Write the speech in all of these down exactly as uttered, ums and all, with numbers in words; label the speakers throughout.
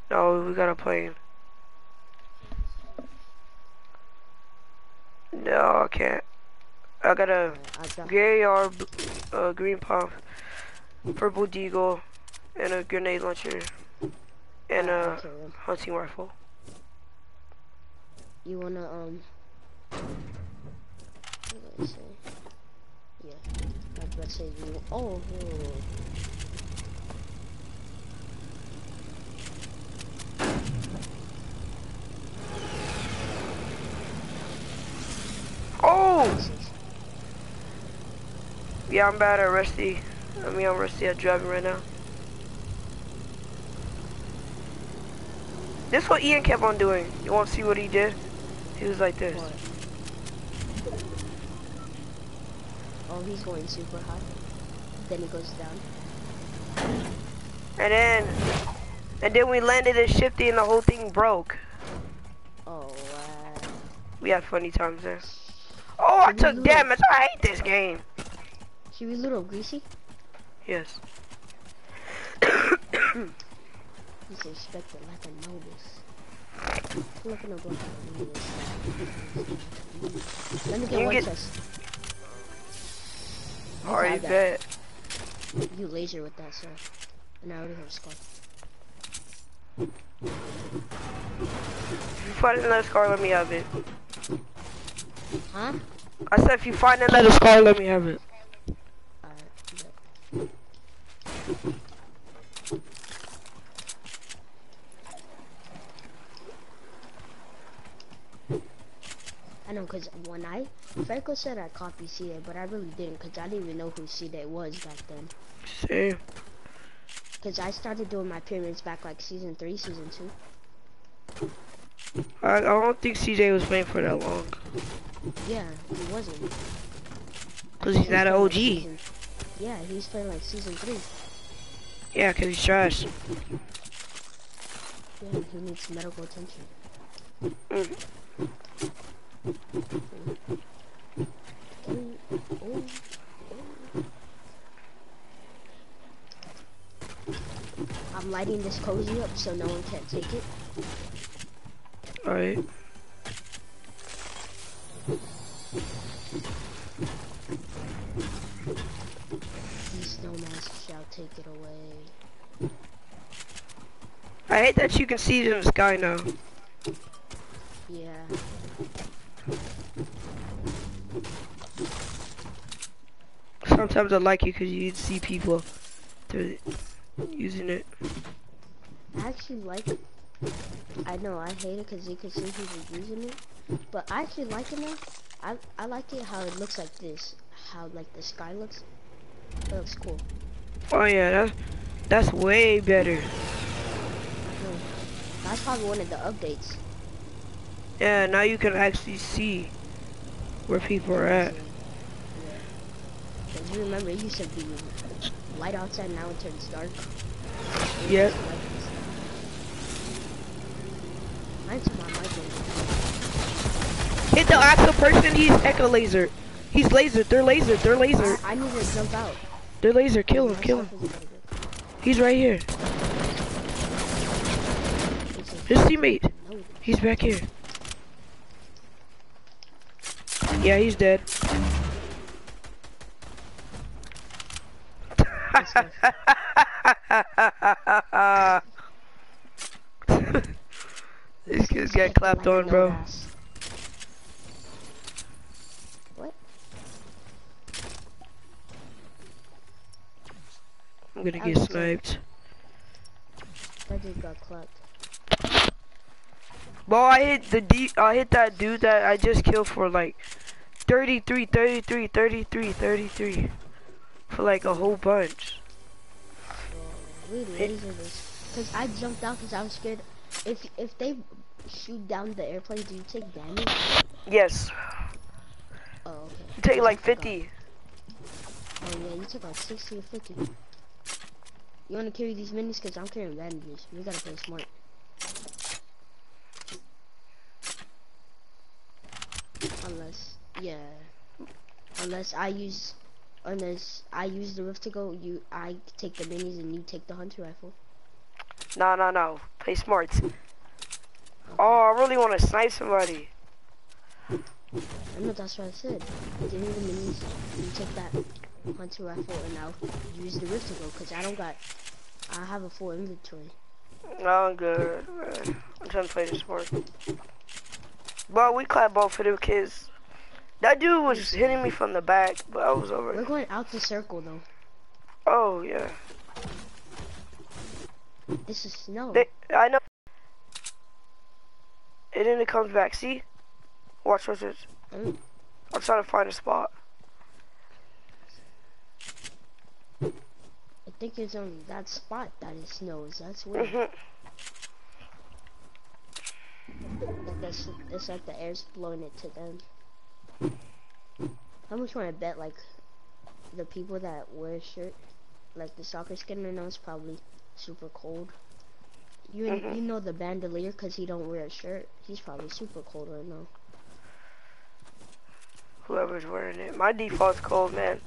Speaker 1: No, we got a plane. No, I can't. I got a
Speaker 2: Alright, I got.
Speaker 1: gray or uh, green pump, purple deagle, and a grenade launcher, and
Speaker 2: Alright, I'll
Speaker 1: a
Speaker 2: carry them.
Speaker 1: hunting rifle.
Speaker 2: You wanna um? What did I say? Yeah, I was about to say you. Oh, oh.
Speaker 1: Oh! Yeah, I'm bad at rusty. I mean, I'm rusty at driving right now. This is what Ian kept on doing. You want to see what he did? He was like this.
Speaker 2: What? Oh, he's going super high. Then he goes down.
Speaker 1: And then, and then we landed at Shifty and the whole thing broke.
Speaker 2: Oh wow.
Speaker 1: We had funny times there. Oh, I
Speaker 2: Should we
Speaker 1: took
Speaker 2: loot
Speaker 1: damage. I hate this game.
Speaker 2: Should we loot up Greasy?
Speaker 1: Yes.
Speaker 2: He's expected like a notice. Look at the block. Let me get
Speaker 1: You
Speaker 2: one
Speaker 1: get-
Speaker 2: chest. You
Speaker 1: Already
Speaker 2: have that.
Speaker 1: bet.
Speaker 2: You laser with that, sir. And I already have a scar.
Speaker 1: If you find another scar, let me have it.
Speaker 2: Huh?
Speaker 1: I said if you find another scar, let me have it.
Speaker 2: Alright, I know, cause when I, Franco said I copied C A, but I really didn't, cause I didn't even know who C A was back then.
Speaker 1: Same.
Speaker 2: Cause I started doing my pyramids back like season three, season two.
Speaker 1: I, I don't think C J was playing for that long.
Speaker 2: Yeah, he wasn't.
Speaker 1: Cause
Speaker 2: I
Speaker 1: he's
Speaker 2: think
Speaker 1: not an
Speaker 2: playing
Speaker 1: O
Speaker 2: like
Speaker 1: G.
Speaker 2: season- yeah, he's playing like season three.
Speaker 1: Yeah, cause he's trash.
Speaker 2: Yeah, he needs medical attention.
Speaker 1: Mm.
Speaker 2: Oh, oh, oh. I'm lighting this cozy up so no one can take it.
Speaker 1: Alright.
Speaker 2: These nomads shall take it away.
Speaker 1: I hate that you can see it in the sky now.
Speaker 2: Yeah.
Speaker 1: Sometimes I like it because you see people through using it.
Speaker 2: I actually like it. I know I hate it because you can see people using it, but I actually like it now. I I like it how it looks like this, how like the sky looks. It looks cool.
Speaker 1: Oh yeah, that's that's way better.
Speaker 2: Hmm. That's probably one of the updates.
Speaker 1: Yeah, now you can actually see where people are at.
Speaker 2: Yeah. Cause you remember it used to be light outside, now it turns dark.
Speaker 1: Yep.
Speaker 2: Mine's my mic.
Speaker 1: Hit the actual person. He's echo laser. He's laser. They're laser. They're laser.
Speaker 2: I, I need to jump out.
Speaker 1: They're laser. Kill him. Kill him. He's right here. His teammate. He's back here. Yeah, he's dead. These kids get clapped on, bro.
Speaker 2: What?
Speaker 1: I'm gonna get sniped.
Speaker 2: That dude got clapped.
Speaker 1: Bro, I hit the D. I hit that dude that I just killed for like thirty-three, thirty-three, thirty-three, thirty-three for like a whole bunch.
Speaker 2: We laser this. Cause I jumped out cause I was scared. If if they shoot down the airplane, do you take damage?
Speaker 1: Yes.
Speaker 2: Oh, okay.
Speaker 1: You take like fifty.
Speaker 2: Oh yeah, you took like sixty or fifty. You wanna carry these minis? Cause I'm carrying bandages. We gotta play smart. Unless, yeah. Unless I use, unless I use the rift to go, you, I take the minis and you take the hunter rifle.
Speaker 1: No, no, no. Play smarts. Oh, I really want to snipe somebody.
Speaker 2: I know, that's what I said. Give me the minis, you take that hunter rifle, and I'll use the rift to go, because I don't got, I have a full inventory.
Speaker 1: No, I'm good, man. I'm trying to play this sport. But we clapped both of them kids. That dude was hitting me from the back, but I was over.
Speaker 2: We're going out the circle, though.
Speaker 1: Oh, yeah.
Speaker 2: This is snow.
Speaker 1: They, I know. And then it comes back. See? Watch, watch this.
Speaker 2: Mm.
Speaker 1: I'm trying to find a spot.
Speaker 2: I think it's on that spot that it snows. That's weird.
Speaker 1: Mm-hmm.
Speaker 2: Like that's, it's like the air's blowing it to them. How much want to bet, like, the people that wear a shirt, like the soccer skin right now, is probably super cold. You
Speaker 1: Mm-hmm.
Speaker 2: you know the bandolier, because he don't wear a shirt. He's probably super cold right now.
Speaker 1: Whoever's wearing it. My default's cold, man.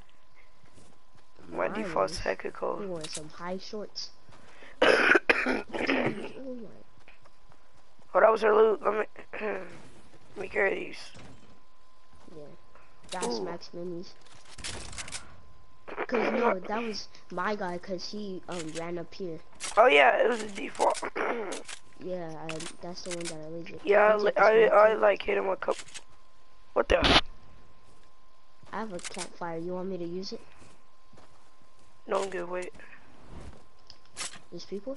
Speaker 1: My
Speaker 2: Mine
Speaker 1: default's
Speaker 2: is-
Speaker 1: hecka
Speaker 2: He
Speaker 1: cold.
Speaker 2: wearing some high shorts. Oh my.
Speaker 1: Oh, that was her loot. Let me, let me carry these.
Speaker 2: Yeah. That's
Speaker 1: Ooh.
Speaker 2: Max Minis. Cause no, that was my guy, cause he um ran up here.
Speaker 1: Oh yeah, it was a default.
Speaker 2: Yeah, I, that's the one that I lasered.
Speaker 1: Yeah, I,
Speaker 2: Can you
Speaker 1: li-
Speaker 2: take this
Speaker 1: I,
Speaker 2: one,
Speaker 1: I
Speaker 2: too?
Speaker 1: like hit him a couple. What the?
Speaker 2: I have a campfire. You want me to use it?
Speaker 1: No, I'm good. Wait.
Speaker 2: There's people?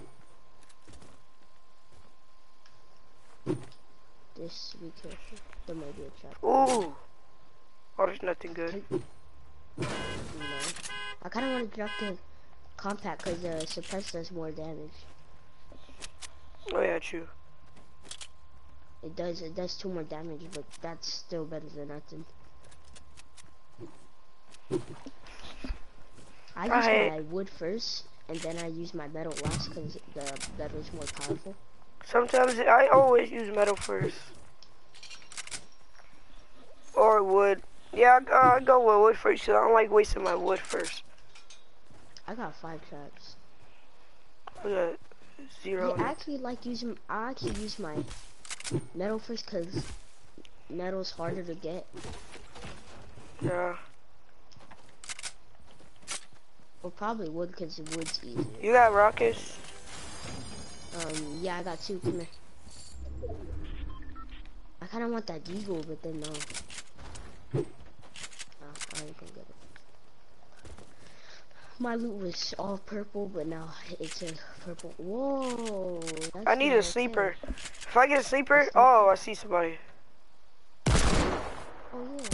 Speaker 2: Just be careful. There might be a trap.
Speaker 1: Ooh. Oh, there's nothing good.
Speaker 2: No. I kind of want to drop the compact because the suppress does more damage.
Speaker 1: Oh yeah, true.
Speaker 2: It does. It does two more damage, but that's still better than nothing. I use
Speaker 1: Right.
Speaker 2: my wood first, and then I use my metal last because the metal is more powerful.
Speaker 1: Sometimes I always use metal first. Or wood. Yeah, I, I go with wood first. So I don't like wasting my wood first.
Speaker 2: I got five traps.
Speaker 1: We got zero.
Speaker 2: I actually like using. I actually use my metal first because metal's harder to get.
Speaker 1: Yeah.
Speaker 2: Or probably wood because wood's easier.
Speaker 1: You got rockets?
Speaker 2: Um, yeah, I got two. Come here. I kind of want that eagle, but then no. Oh, I ain't gonna get it. My loot was all purple, but now it's a purple. Whoa! That's
Speaker 1: I need
Speaker 2: not
Speaker 1: a sleeper.
Speaker 2: okay.
Speaker 1: If I get a sleeper, oh, I see somebody.
Speaker 2: Oh yeah.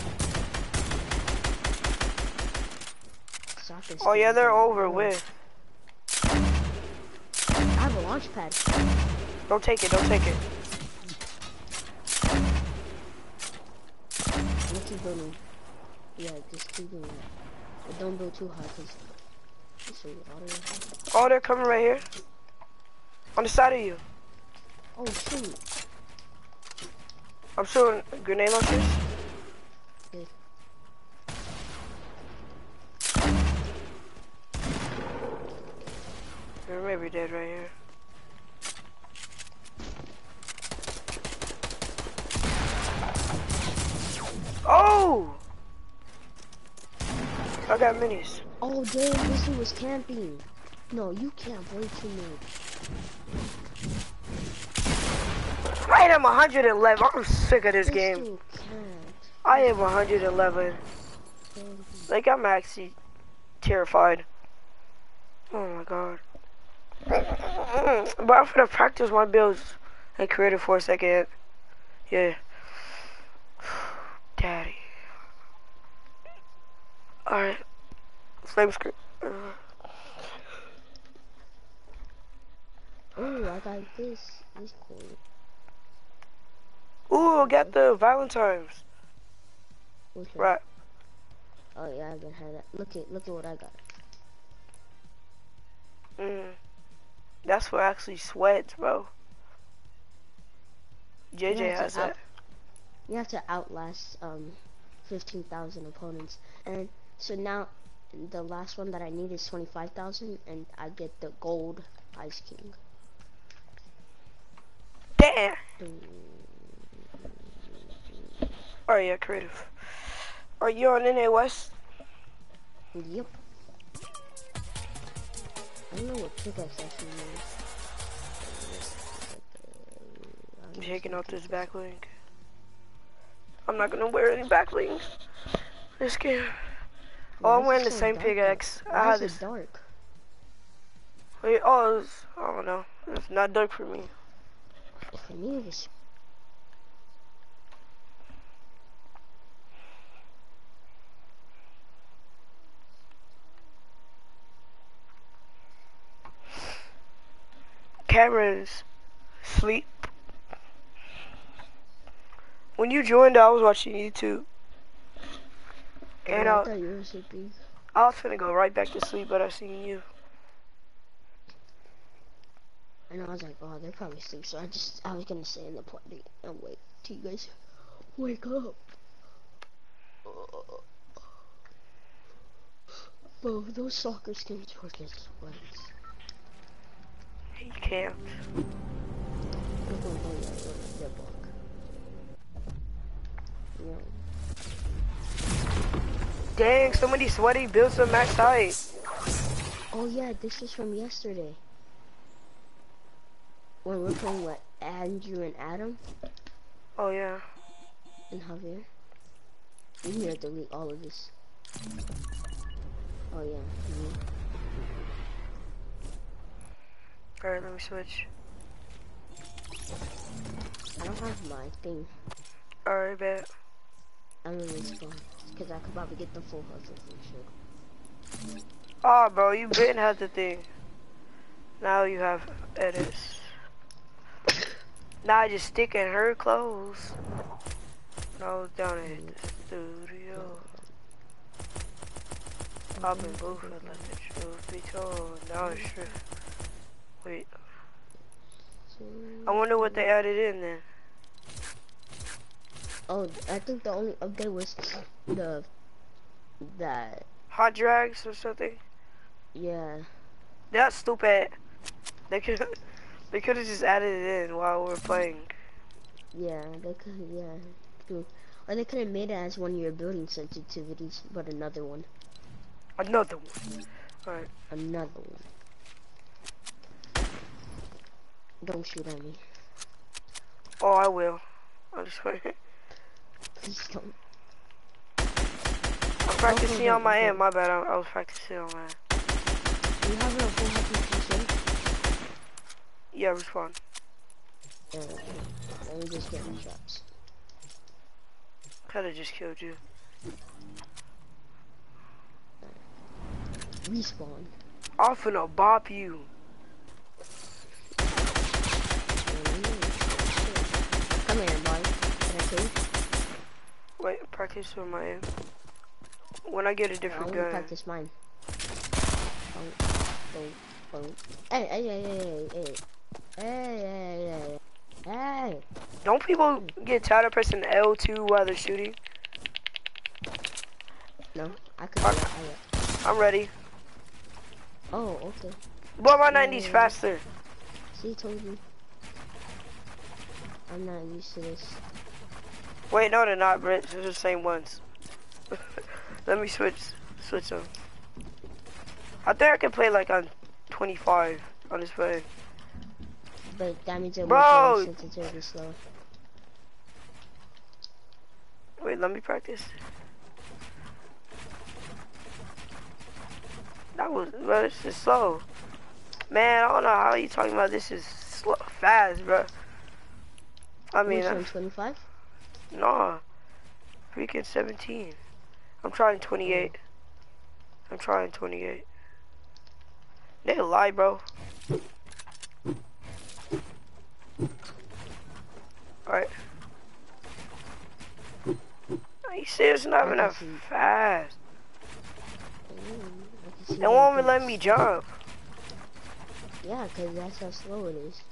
Speaker 2: Soccer
Speaker 1: Oh yeah,
Speaker 2: skins
Speaker 1: they're
Speaker 2: are
Speaker 1: over
Speaker 2: good.
Speaker 1: with.
Speaker 2: I have a launch pad.
Speaker 1: Don't take it. Don't take it.
Speaker 2: I'm gonna keep building. Yeah, just keep doing that. But don't build too high, cause it's so auto.
Speaker 1: Oh, they're coming right here. On the side of you.
Speaker 2: Oh shoot!
Speaker 1: I'm shooting grenade launchers.
Speaker 2: Good.
Speaker 1: They're maybe dead right here. Oh! I got minis.
Speaker 2: Oh damn, this dude was camping. No, you camp way too much.
Speaker 1: Right, I'm one hundred eleven. I'm sick of this
Speaker 2: This
Speaker 1: game.
Speaker 2: dude camped.
Speaker 1: I am one hundred eleven.
Speaker 2: Camping.
Speaker 1: Like, I'm actually terrified. Oh my god. But I'm gonna practice my builds and creative for a second. Yeah. Daddy. Alright. Flame screen.
Speaker 2: Oh, I got this. This cool.
Speaker 1: Ooh, got the Valentine's.
Speaker 2: Which one?
Speaker 1: Right.
Speaker 2: Oh yeah, I can have that. Look at look at what I got.
Speaker 1: Mm. That's for actually sweats, bro. J J
Speaker 2: Yeah,
Speaker 1: has
Speaker 2: it's out-
Speaker 1: that.
Speaker 2: You have to outlast um fifteen thousand opponents, and so now the last one that I need is twenty-five thousand, and I get the gold Ice King.
Speaker 1: Damn.
Speaker 2: Mm,
Speaker 1: Oh yeah, creative. Are you on N A West?
Speaker 2: yep. I don't know what pickaxe actually
Speaker 1: I'm
Speaker 2: means.
Speaker 1: taking out this backlink. I'm not gonna wear any backlink this game. Oh,
Speaker 2: Why
Speaker 1: I'm
Speaker 2: is it
Speaker 1: wearing the
Speaker 2: so
Speaker 1: same
Speaker 2: dark out?
Speaker 1: pickaxe. I
Speaker 2: Why
Speaker 1: had
Speaker 2: is it
Speaker 1: this.
Speaker 2: dark?
Speaker 1: Wait, oh, it's, I don't know. It's not dark for me.
Speaker 2: For me, it was.
Speaker 1: Cameron's sleep. When you joined, I was watching YouTube. And
Speaker 2: Oh, I
Speaker 1: I,
Speaker 2: thought you were sleeping.
Speaker 1: I was finna go right back to sleep, but I seen you.
Speaker 2: And I was like, oh, they're probably asleep. So I just, I was gonna stay in the party and wait till you guys wake up. Bro, those soccer skins were just sweats.
Speaker 1: He can't.
Speaker 2: I'm gonna go yeah, yeah, yeah, book. Yeah.
Speaker 1: Dang, somebody sweaty built some max height.
Speaker 2: Oh yeah, this is from yesterday. When we're playing with Andrew and Adam
Speaker 1: Oh yeah.
Speaker 2: and Javier. We need to delete all of this. Oh yeah. Mm-hmm.
Speaker 1: Alright, let me switch.
Speaker 2: I don't have my thing.
Speaker 1: Alright, bet.
Speaker 2: I'm gonna respawn. Cause I could probably get the full hustle for sure.
Speaker 1: Oh, bro, you been had the thing. Now you have edits. Now I just stick in her clothes. I was down at the studio. Popping booth and let the truth be told. Now it's true. Wait. I wonder what they added in then.
Speaker 2: Oh, I think the only update was the that.
Speaker 1: Hot drags or something?
Speaker 2: Yeah.
Speaker 1: That's stupid. They could they could have just added it in while we're playing.
Speaker 2: Yeah, they could. Yeah. True. Or they could have made it as one of your building sensitivities, but another one.
Speaker 1: Another one. Alright.
Speaker 2: Another one. Don't shoot at me.
Speaker 1: Oh, I will. I'm just waiting.
Speaker 2: Please don't.
Speaker 1: I'm practicing on my end. My bad. I, I was practicing on my end.
Speaker 2: Do you have a full happy position?
Speaker 1: Yeah, respawn.
Speaker 2: Yeah, okay. Let me just get my traps.
Speaker 1: Coulda just killed you.
Speaker 2: Respawn.
Speaker 1: I'm finna bop you.
Speaker 2: Come here, boy. Can I kill you?
Speaker 1: Wait, practice on my end. When I get a different
Speaker 2: I
Speaker 1: gun.
Speaker 2: want to practice mine. Bonk, bonk, bonk. Hey, hey, hey, hey, hey, hey, hey, hey, hey.
Speaker 1: Don't people get tired of pressing L two while they're shooting?
Speaker 2: No, I could do that. I
Speaker 1: I'm ready.
Speaker 2: Oh, okay.
Speaker 1: But my ninety's faster.
Speaker 2: See, told you. I'm not used to this.
Speaker 1: Wait, no, they're not, Brett. They're the same ones. Let me switch, switch them. I think I can play like on twenty-five on this phone.
Speaker 2: But that means it
Speaker 1: Bro!
Speaker 2: will sensitivity slow.
Speaker 1: Wait, let me practice. That was, bro, this is slow. Man, I don't know how you talking about this is slow, fast, bro. I mean,
Speaker 2: Which one, twenty-five?
Speaker 1: no, freaking seventeen. I'm trying twenty-eight. Oh. I'm trying twenty-eight. They lie, bro. Alright. Are you serious? Not even that fast.
Speaker 2: Mm,
Speaker 1: They won't even let me jump.
Speaker 2: Yeah, because that's how slow it is.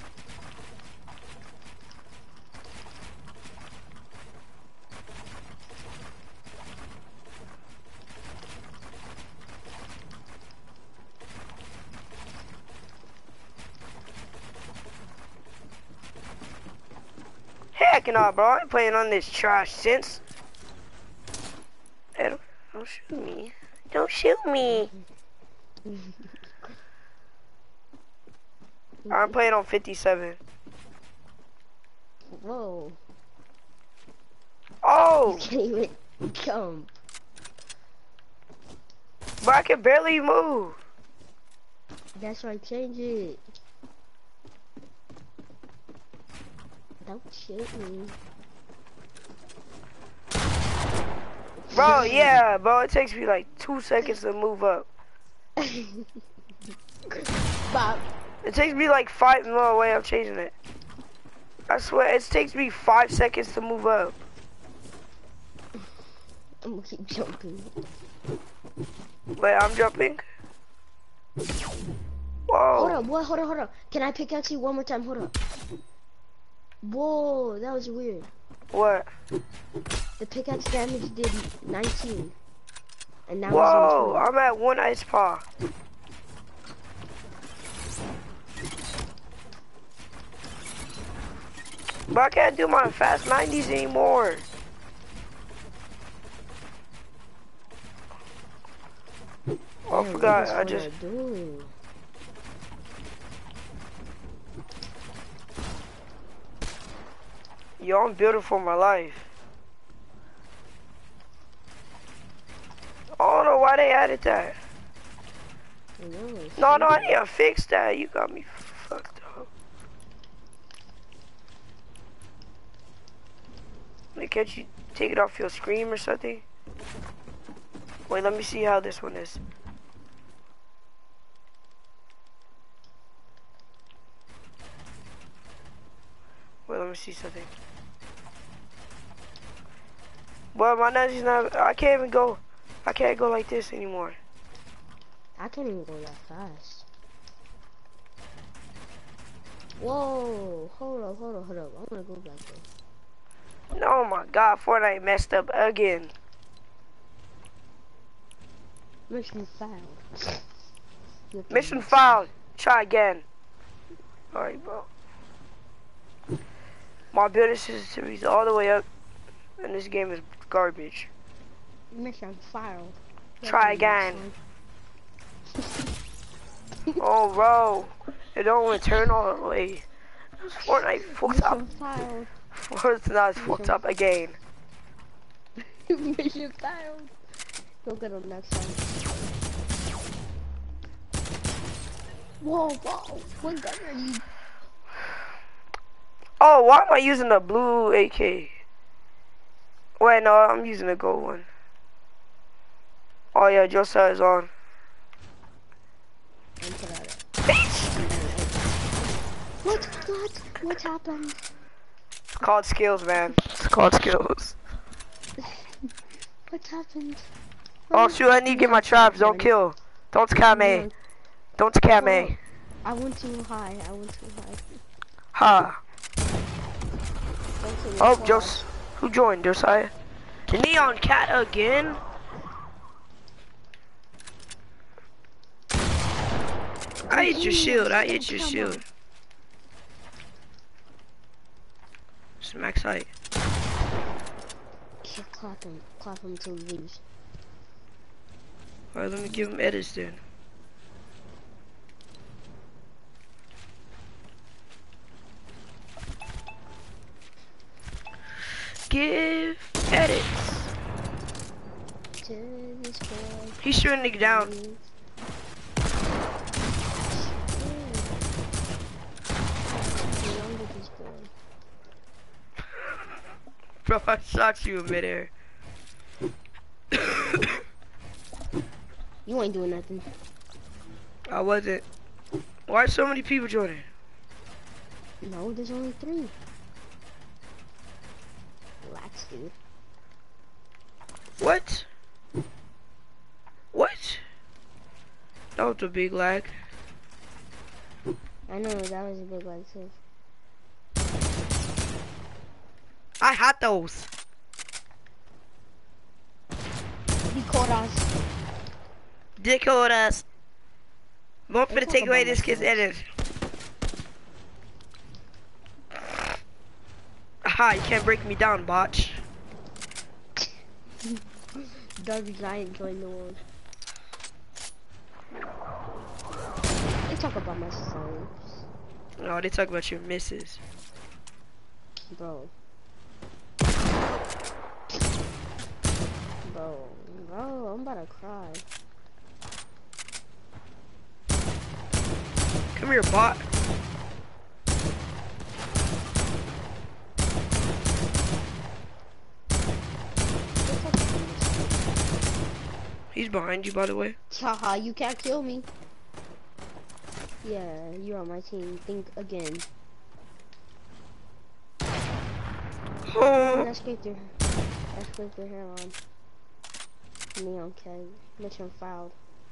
Speaker 1: backing up, bro. I ain't playing on this trash since. Hey, don't, don't shoot me. Don't shoot me. I'm playing on fifty-seven.
Speaker 2: Whoa.
Speaker 1: Oh!
Speaker 2: You can't even jump.
Speaker 1: But I can barely move.
Speaker 2: That's why I change it. Don't shoot me.
Speaker 1: Bro, yeah, bro. It takes me like two seconds to move up.
Speaker 2: Bob.
Speaker 1: It takes me like five more away. I'm changing it. I swear, it takes me five seconds to move up.
Speaker 2: I'm gonna keep jumping.
Speaker 1: Wait, I'm jumping. Whoa.
Speaker 2: Hold up, what? Hold on, hold on. Can I pickaxe you one more time? Hold up. Whoa, that was weird.
Speaker 1: What?
Speaker 2: The pickaxe damage did nineteen. And now
Speaker 1: Whoa,
Speaker 2: he's
Speaker 1: I'm at one ice paw. But I can't do my fast nineties anymore. Oh, I forgot. I just. Yo, I'm building for my life. I don't know why they added that. No, no, I need to fix that. You got me fucked up. Like, can't you take it off your screen or something? Wait, let me see how this one is. Wait, let me see something. Well, my nutty's not. I can't even go. I can't go like this anymore.
Speaker 2: I can't even go that fast. Whoa! Hold up, hold up, hold up. I wanna go back there.
Speaker 1: Oh my God, Fortnite messed up again.
Speaker 2: Mission failed.
Speaker 1: Mission failed. Try again. Alright, bro. My building system is all the way up, and this game is garbage.
Speaker 2: Mission failed.
Speaker 1: Try again. Oh, bro. It don't return all the way. Fortnite fucked up. Fortnite fucked up again.
Speaker 2: Mission failed. Go get on next time. Whoa, whoa. What gun are you?
Speaker 1: Oh, why am I using the blue A K? Wait, no, I'm using the gold one. Oh yeah, Josiah is on.
Speaker 2: What? What? What happened?
Speaker 1: It's called skills, man. It's called skills.
Speaker 2: What happened?
Speaker 1: Oh shoot, I need to get my traps. Don't kill. Don't scam me. Don't scam me.
Speaker 2: I went too high. I went too high.
Speaker 1: Ha. Oh, Jos. Who joined, Josiah? The Neon Cat again? I hit your shield. I hit your shield. Smack sight.
Speaker 2: Yeah, clap him. Clap him till he leaves.
Speaker 1: Alright, let me give him edits then. Give edits. He's shooting it down. Bro, I shot you in midair.
Speaker 2: You ain't doing nothing.
Speaker 1: I wasn't. Why are so many people joining?
Speaker 2: No, there's only three. Relax, dude.
Speaker 1: What? What? That was a big lag.
Speaker 2: I know, that was a big lag too.
Speaker 1: I had those.
Speaker 2: He caught us.
Speaker 1: They caught us. I'm finna take away this kid's edit. Haha, you can't break me down, botch.
Speaker 2: Darby Giant joined the world. They talk about my songs.
Speaker 1: No, they talk about your misses.
Speaker 2: Bro. Bro. Bro, I'm about to cry.
Speaker 1: Come here, bot. He's behind you, by the way.
Speaker 2: Haha, you can't kill me. Yeah, you're on my team. Think again.
Speaker 1: Oh.
Speaker 2: Let's get their, let's get their hairline. Neon K. Mission fouled.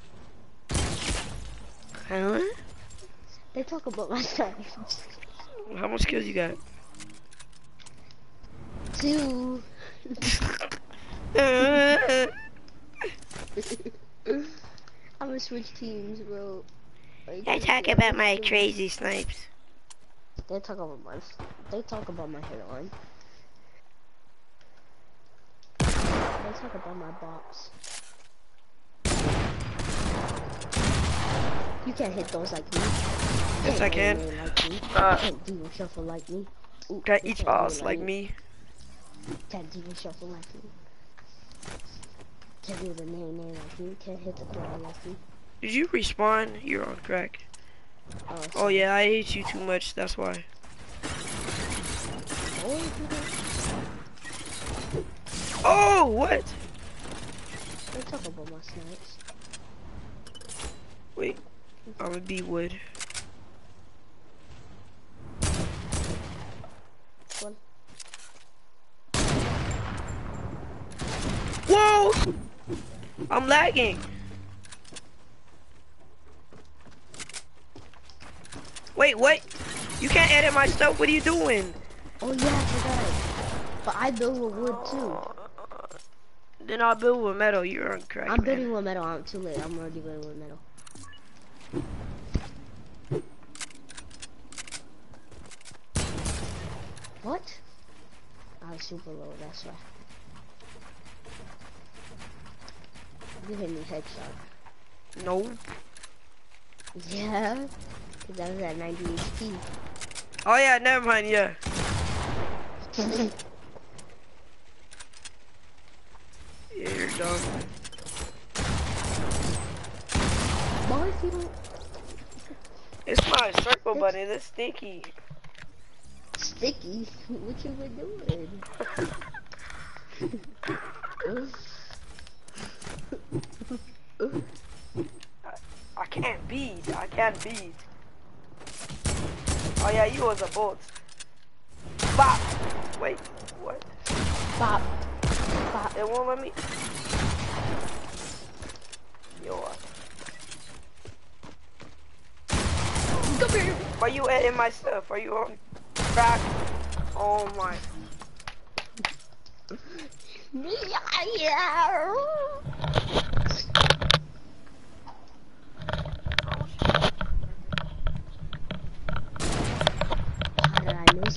Speaker 1: Huh?
Speaker 2: They talk about my snipes.
Speaker 1: How much kills you got?
Speaker 2: Two. I'm gonna switch teams, bro.
Speaker 1: They talk about my crazy snipes.
Speaker 2: They talk about my. They talk about my hairline. They talk about my bops. You can't hit those like me.
Speaker 1: Yes, I can.
Speaker 2: Like me.
Speaker 1: Uh,
Speaker 2: You can't do a shuffle like me. Ooh,
Speaker 1: can't
Speaker 2: you
Speaker 1: eat
Speaker 2: can't
Speaker 1: balls
Speaker 2: do it
Speaker 1: like me.
Speaker 2: Can't do a shuffle like me. Can't do the nae nae like me. Can't hit the corner like me.
Speaker 1: Did you respawn? You're on crack.
Speaker 2: Oh,
Speaker 1: Oh
Speaker 2: sorry.
Speaker 1: yeah, I hate you too much. That's why. Oh, what?
Speaker 2: They talk about my snipes.
Speaker 1: Wait, I'm gonna be wood.
Speaker 2: One.
Speaker 1: Whoa! I'm lagging. Wait, what? You can't edit my stuff. What are you doing?
Speaker 2: Oh yeah, I forgot. But I build with wood too.
Speaker 1: Then I'll build with metal. You're on crack.
Speaker 2: I'm
Speaker 1: man.
Speaker 2: building with metal. I'm too late. I'm already building with metal. What? I was super low. That's why. You hit me headshot.
Speaker 1: Nope.
Speaker 2: Yeah. Cause I was at ninety H P.
Speaker 1: Oh yeah, never mind. Yeah. Yeah, you're dumb.
Speaker 2: Why if you don't
Speaker 1: It's my circle button. It's sticky.
Speaker 2: sticky? What you been doing?
Speaker 1: I, I can't beat. I can't beat. Oh yeah, you was a bolt. Bop. Wait. What?
Speaker 2: Bop. Bop.
Speaker 1: It won't let me. Yo. Uh,
Speaker 2: Come here.
Speaker 1: Why you editing my stuff? Are you on crack? Oh my.
Speaker 2: Yeah. How did I miss?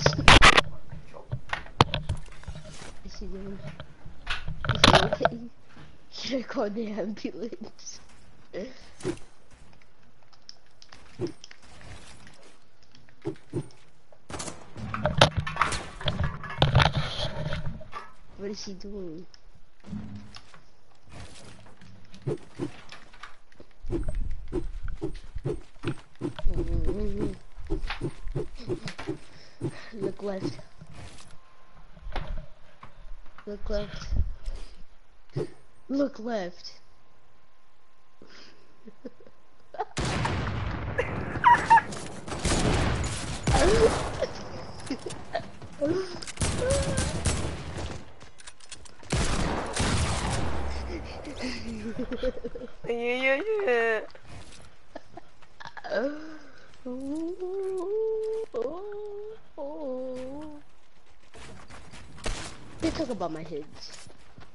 Speaker 2: Is he doing? Is he okay? Should I call the ambulance? What is he doing? Look left. Look left. Look left.
Speaker 1: Yeah, yeah, yeah.
Speaker 2: They talk about my hits.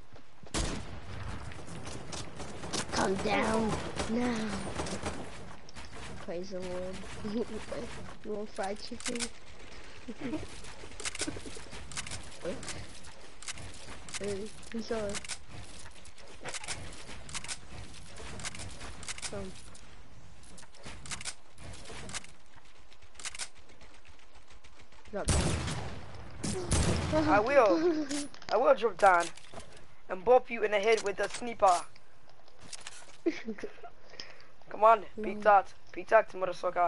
Speaker 2: Calm down now. Praise the Lord. You want fried chicken? Hey, I'm sorry. Um, drop down.
Speaker 1: I will. I will drop down and bop you in the head with the sniper. Come on,
Speaker 2: No.
Speaker 1: peek that. Peek that, motherfucker.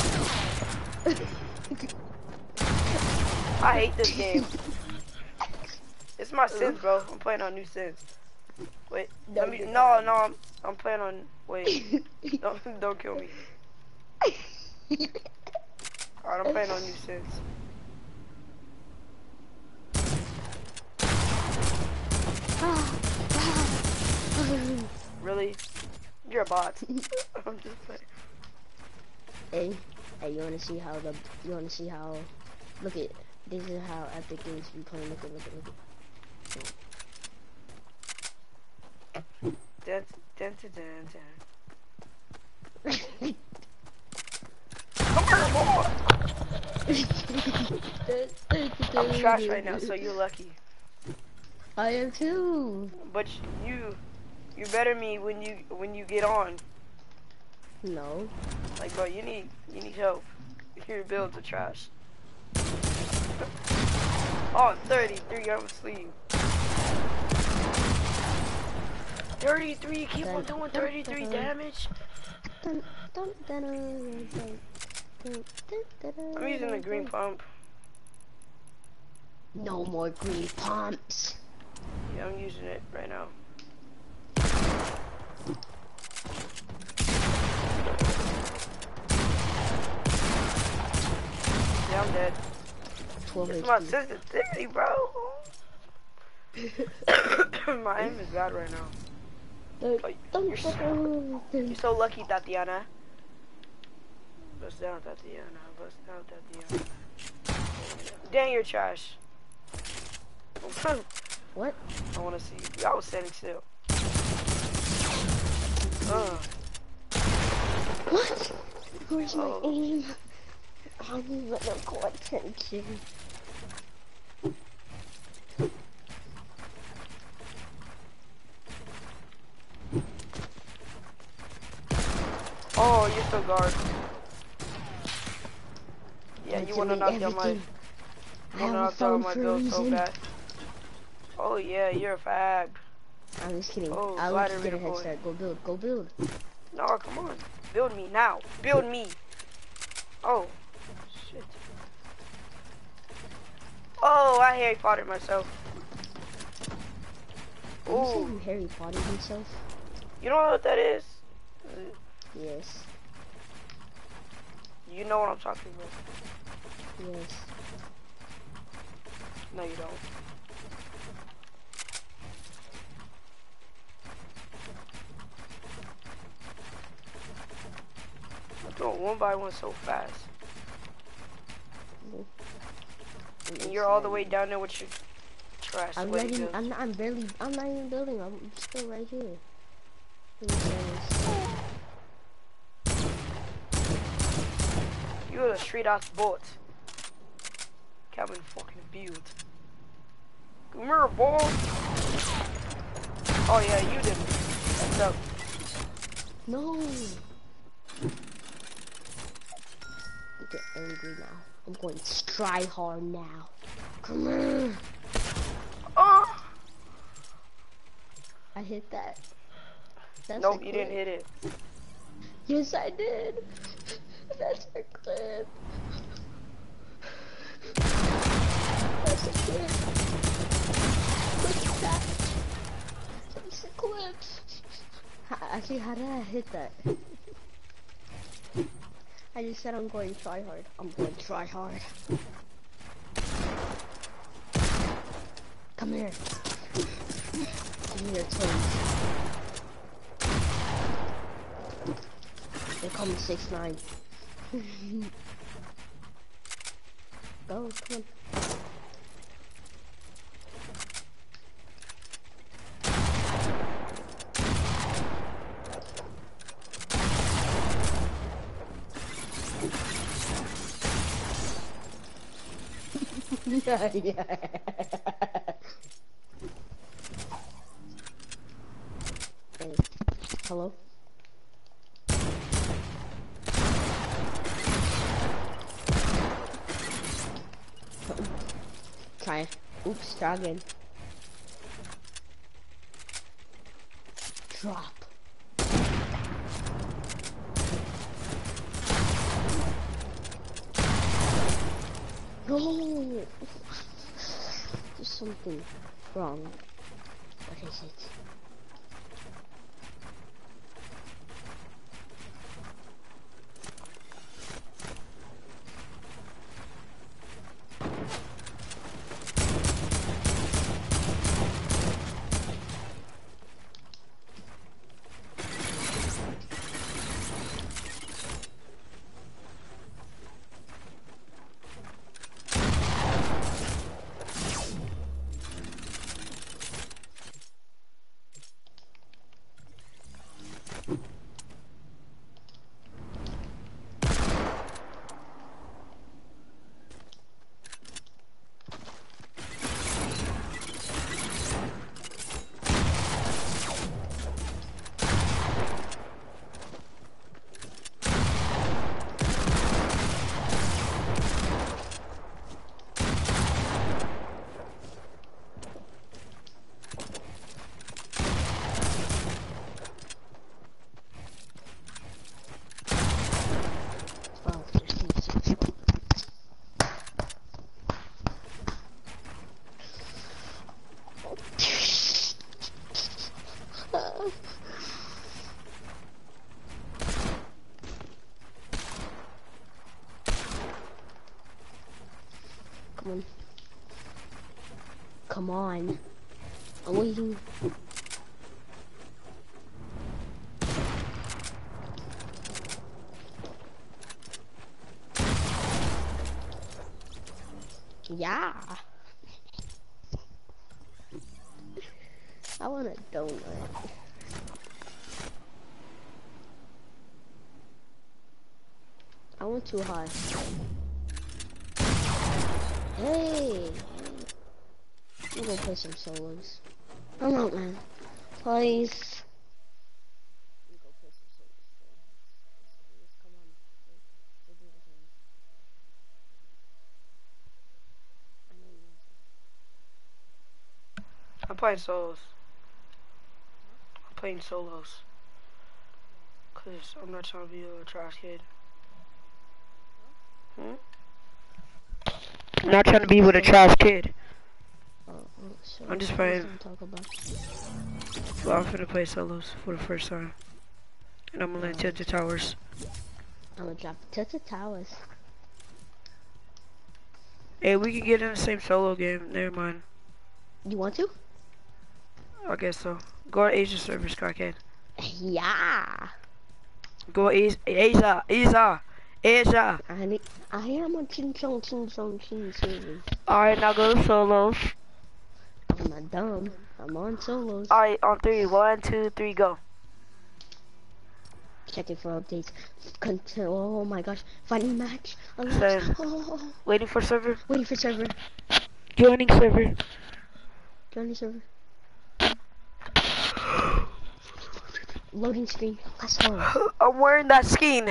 Speaker 1: I hate this game. It's my Sims, bro. I'm playing on new Sims. Wait,
Speaker 2: No,
Speaker 1: let me.
Speaker 2: you're
Speaker 1: No,
Speaker 2: not.
Speaker 1: no, I'm. I'm playing on. Wait, don't, don't kill me. Alright, I'm playing on new Sims. Really? You're a bot. I'm just playing.
Speaker 2: Hey, hey, you wanna see how the? You wanna see how? Look at. This is how Epic Games be playing. Look at, look at, look at.
Speaker 1: Dun, dun, dun, dun, dun. Come on, I'm trash right now, so you're lucky.
Speaker 2: I am too.
Speaker 1: But you, you better me when you when you get on.
Speaker 2: No.
Speaker 1: Like, bro, you need you need help. Your builds are trash. Oh, thirty-three, I'm asleep. thirty-three, keep on doing thirty-three damage. I'm using the green pump.
Speaker 2: No more green pumps.
Speaker 1: Yeah, I'm using it right now. Yeah, I'm dead. It's my sensitivity, bro. My aim is bad right now. Oh, you're, so, you're so lucky, Tatiana. Bust down, Tatiana. Bust down, Tatiana. Dang, you're trash.
Speaker 2: What?
Speaker 1: I want to see you. I was standing still. Uh.
Speaker 2: What? Where's my
Speaker 1: Oh.
Speaker 2: aim? I don't even know what attention.
Speaker 1: Oh, you're so guard. Yeah, you wanna knock down my, you wanna knock down my build so bad. Oh yeah, you're a fag.
Speaker 2: I'm just kidding.
Speaker 1: Oh,
Speaker 2: I'll
Speaker 1: glider
Speaker 2: just get a head
Speaker 1: redeploy.
Speaker 2: start. Go build. Go build.
Speaker 1: No, come on. Build me now. Build me. Oh, shit. Oh, I Harry Potter myself.
Speaker 2: Did you say
Speaker 1: Ooh.
Speaker 2: you Harry Potter himself?
Speaker 1: You know what that is?
Speaker 2: Yes.
Speaker 1: You know what I'm talking about.
Speaker 2: Yes.
Speaker 1: No, you don't. I'm doing one by one so fast.
Speaker 2: Mm-hmm.
Speaker 1: And you're all the way down there with your trash.
Speaker 2: I'm
Speaker 1: sweaty
Speaker 2: letting.
Speaker 1: builds.
Speaker 2: I'm. Not, I'm barely. I'm not even building. I'm still right here.
Speaker 1: You're a straight out bot. Cabin fucking build. Come here, boy. Oh yeah, you did. What's up?
Speaker 2: No. I get angry now. I'm going to try hard now. Come here.
Speaker 1: Oh.
Speaker 2: I hit that. That's
Speaker 1: Nope,
Speaker 2: a
Speaker 1: you
Speaker 2: clip.
Speaker 1: didn't hit it.
Speaker 2: Yes, I did. That's a clip. That's a clip. Look at that. That's a clip. How, actually, how did I hit that? I just said I'm going to try hard. I'm going to try hard. Come here. Come here, toes. They call me six nine. Go, come on. Yeah, yeah. Try. Oops, try again. Drop. No! There's something wrong. What is it? Come on. Come on. I'm waiting. Yeah. I want a donut. I went too high. Hey! I'm gonna play some solos. Come on, man. Please. I'm gonna play some solos. Come on. We'll do this one. I know you want to.
Speaker 1: I'm playing solos. I'm playing solos. Cause I'm not trying to be a trash kid. Hmm? I'm not trying to be with a trash kid.
Speaker 2: Oh, oh, so
Speaker 1: I'm just playing.
Speaker 2: Talk about.
Speaker 1: Well, I'm finna play solos for the first time. And I'm gonna land Tilted Towers.
Speaker 2: I'm gonna drop Tilted Towers.
Speaker 1: Hey, we can get in the same solo game. Never mind.
Speaker 2: You want to?
Speaker 1: I guess so. Go to Asia server, Skycat.
Speaker 2: Yeah.
Speaker 1: Go Asia, Asia, Asia, Asia.
Speaker 2: I need, I am on ching chong ching chong ching ching.
Speaker 1: Alright, now go to solos.
Speaker 2: I'm not dumb. I'm on solos.
Speaker 1: Alright, on three. One, two, three, go.
Speaker 2: Checking for updates. Control. Oh my gosh. Fighting match.
Speaker 1: Same.
Speaker 2: Oh.
Speaker 1: Waiting for server.
Speaker 2: Waiting for server.
Speaker 1: Joining server.
Speaker 2: Joining server. Loading screen. Let's go.
Speaker 1: I'm wearing that skin.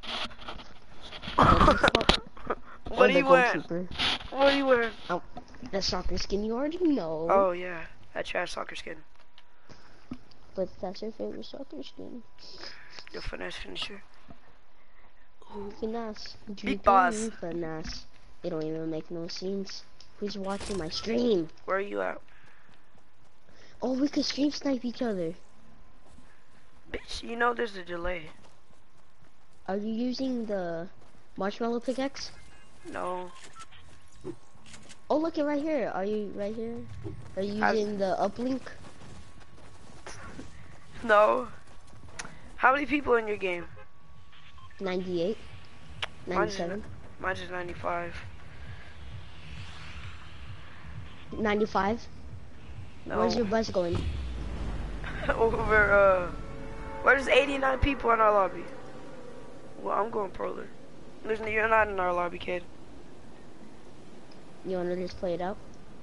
Speaker 1: What are you wearing? What are you wearing?
Speaker 2: Oh, the soccer skin you already know.
Speaker 1: Oh yeah, that trash soccer skin.
Speaker 2: But that's your favorite soccer skin.
Speaker 1: Your finesse finisher.
Speaker 2: Ooh, finesse.
Speaker 1: Big boss.
Speaker 2: Finesse. They don't even make no sense. Who's watching my stream?
Speaker 1: Where are you at?
Speaker 2: Oh, we could stream snipe each other.
Speaker 1: Bitch, you know there's a delay.
Speaker 2: Are you using the marshmallow pickaxe?
Speaker 1: No.
Speaker 2: Oh, look it right here. Are you right here? Are you using the uplink?
Speaker 1: No. How many people in your game?
Speaker 2: ninety-eight. ninety-seven.
Speaker 1: Mine's just ninety-five.
Speaker 2: ninety-five?
Speaker 1: No.
Speaker 2: Where's your bus going?
Speaker 1: Over, uh... Where's eighty-nine people in our lobby? Well, I'm going Proler. Listen, you're not in our lobby, kid.
Speaker 2: You wanna just play it out?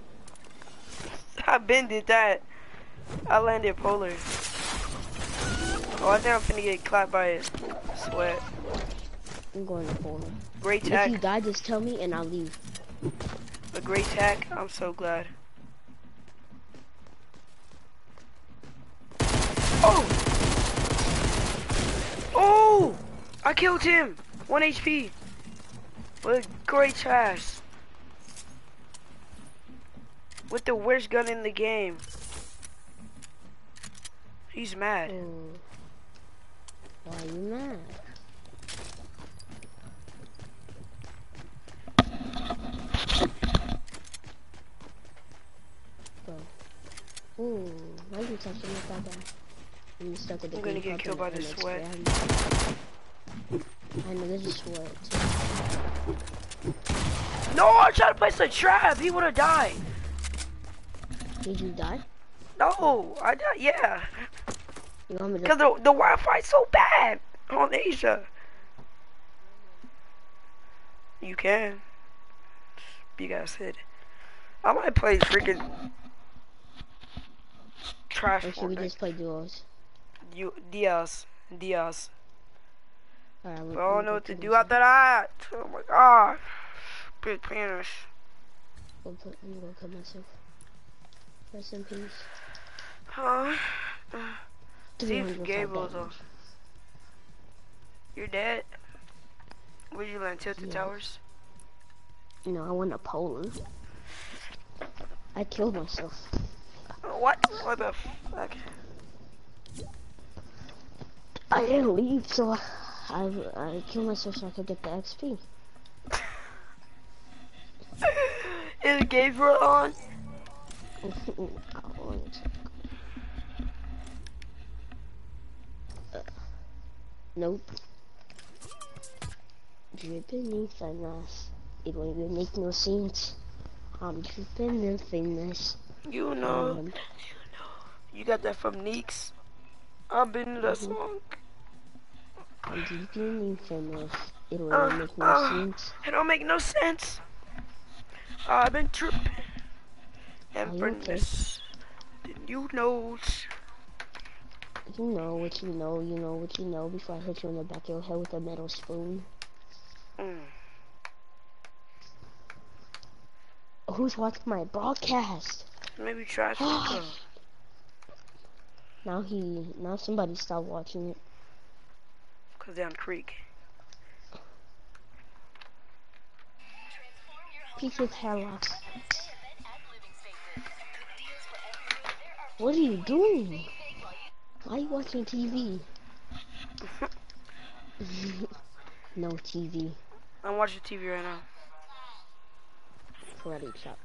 Speaker 1: I been did that. I landed Polar. Oh, I think I'm finna get clapped by it. Sweat.
Speaker 2: I'm going to Polar.
Speaker 1: Great tag.
Speaker 2: If you die, just tell me and I'll leave.
Speaker 1: A great hack. I'm so glad. Oh! Oh! I killed him! One H P. With a great trash. With the worst gun in the game. He's mad.
Speaker 2: Oh. Why are you mad? Bro. Ooh, why are you touching me like that? I'm stuck at the
Speaker 1: I'm gonna get killed by the sweat.
Speaker 2: I know there's a sweat.
Speaker 1: No, I tried to place a trap. He would have died.
Speaker 2: Did you die?
Speaker 1: No, I died. Yeah.
Speaker 2: You want me to?
Speaker 1: Cause the the Wi-Fi is so bad on Asia. You can. Big ass hit. I might play freaking trash.
Speaker 2: Or should we just play duos?
Speaker 1: You Diaz, Diaz.
Speaker 2: Alright,
Speaker 1: I don't know what to do after that. Oh my god. Big penis.
Speaker 2: I'm gonna kill myself. Rest in peace.
Speaker 1: Huh? Steve Gables.
Speaker 2: damage.
Speaker 1: You're dead. Where'd you land? Tilted
Speaker 2: Yeah.
Speaker 1: Towers?
Speaker 2: No, I went to Poland. I killed myself.
Speaker 1: What? What the fuck?
Speaker 2: I didn't leave, so I, I, I killed myself so I could get the X P.
Speaker 1: Is Gabriel on?
Speaker 2: uh, nope. Dripping in finesse. It won't even make no sense. I'm dripping in finesse.
Speaker 1: You know.
Speaker 2: Um,
Speaker 1: You know. You got that from Neeks? I've been to that
Speaker 2: Mhm.
Speaker 1: song.
Speaker 2: I'm dripping in finesse. It won't
Speaker 1: Uh,
Speaker 2: even make no
Speaker 1: uh,
Speaker 2: sense.
Speaker 1: It don't make no sense. I've been tripping. And
Speaker 2: Are you
Speaker 1: for
Speaker 2: okay?
Speaker 1: this, you know.
Speaker 2: You know what you know, you know what you know before I hit you in the back of your head with a metal spoon.
Speaker 1: Mm.
Speaker 2: Who's watching my broadcast?
Speaker 1: Maybe trash Rico.
Speaker 2: Now he, now somebody stopped watching it.
Speaker 1: Cause they're on Creek.
Speaker 2: Peace with hairlock. What are you doing? Why are you watching T V? No T V.
Speaker 1: I'm watching T V right now.
Speaker 2: Karate chop.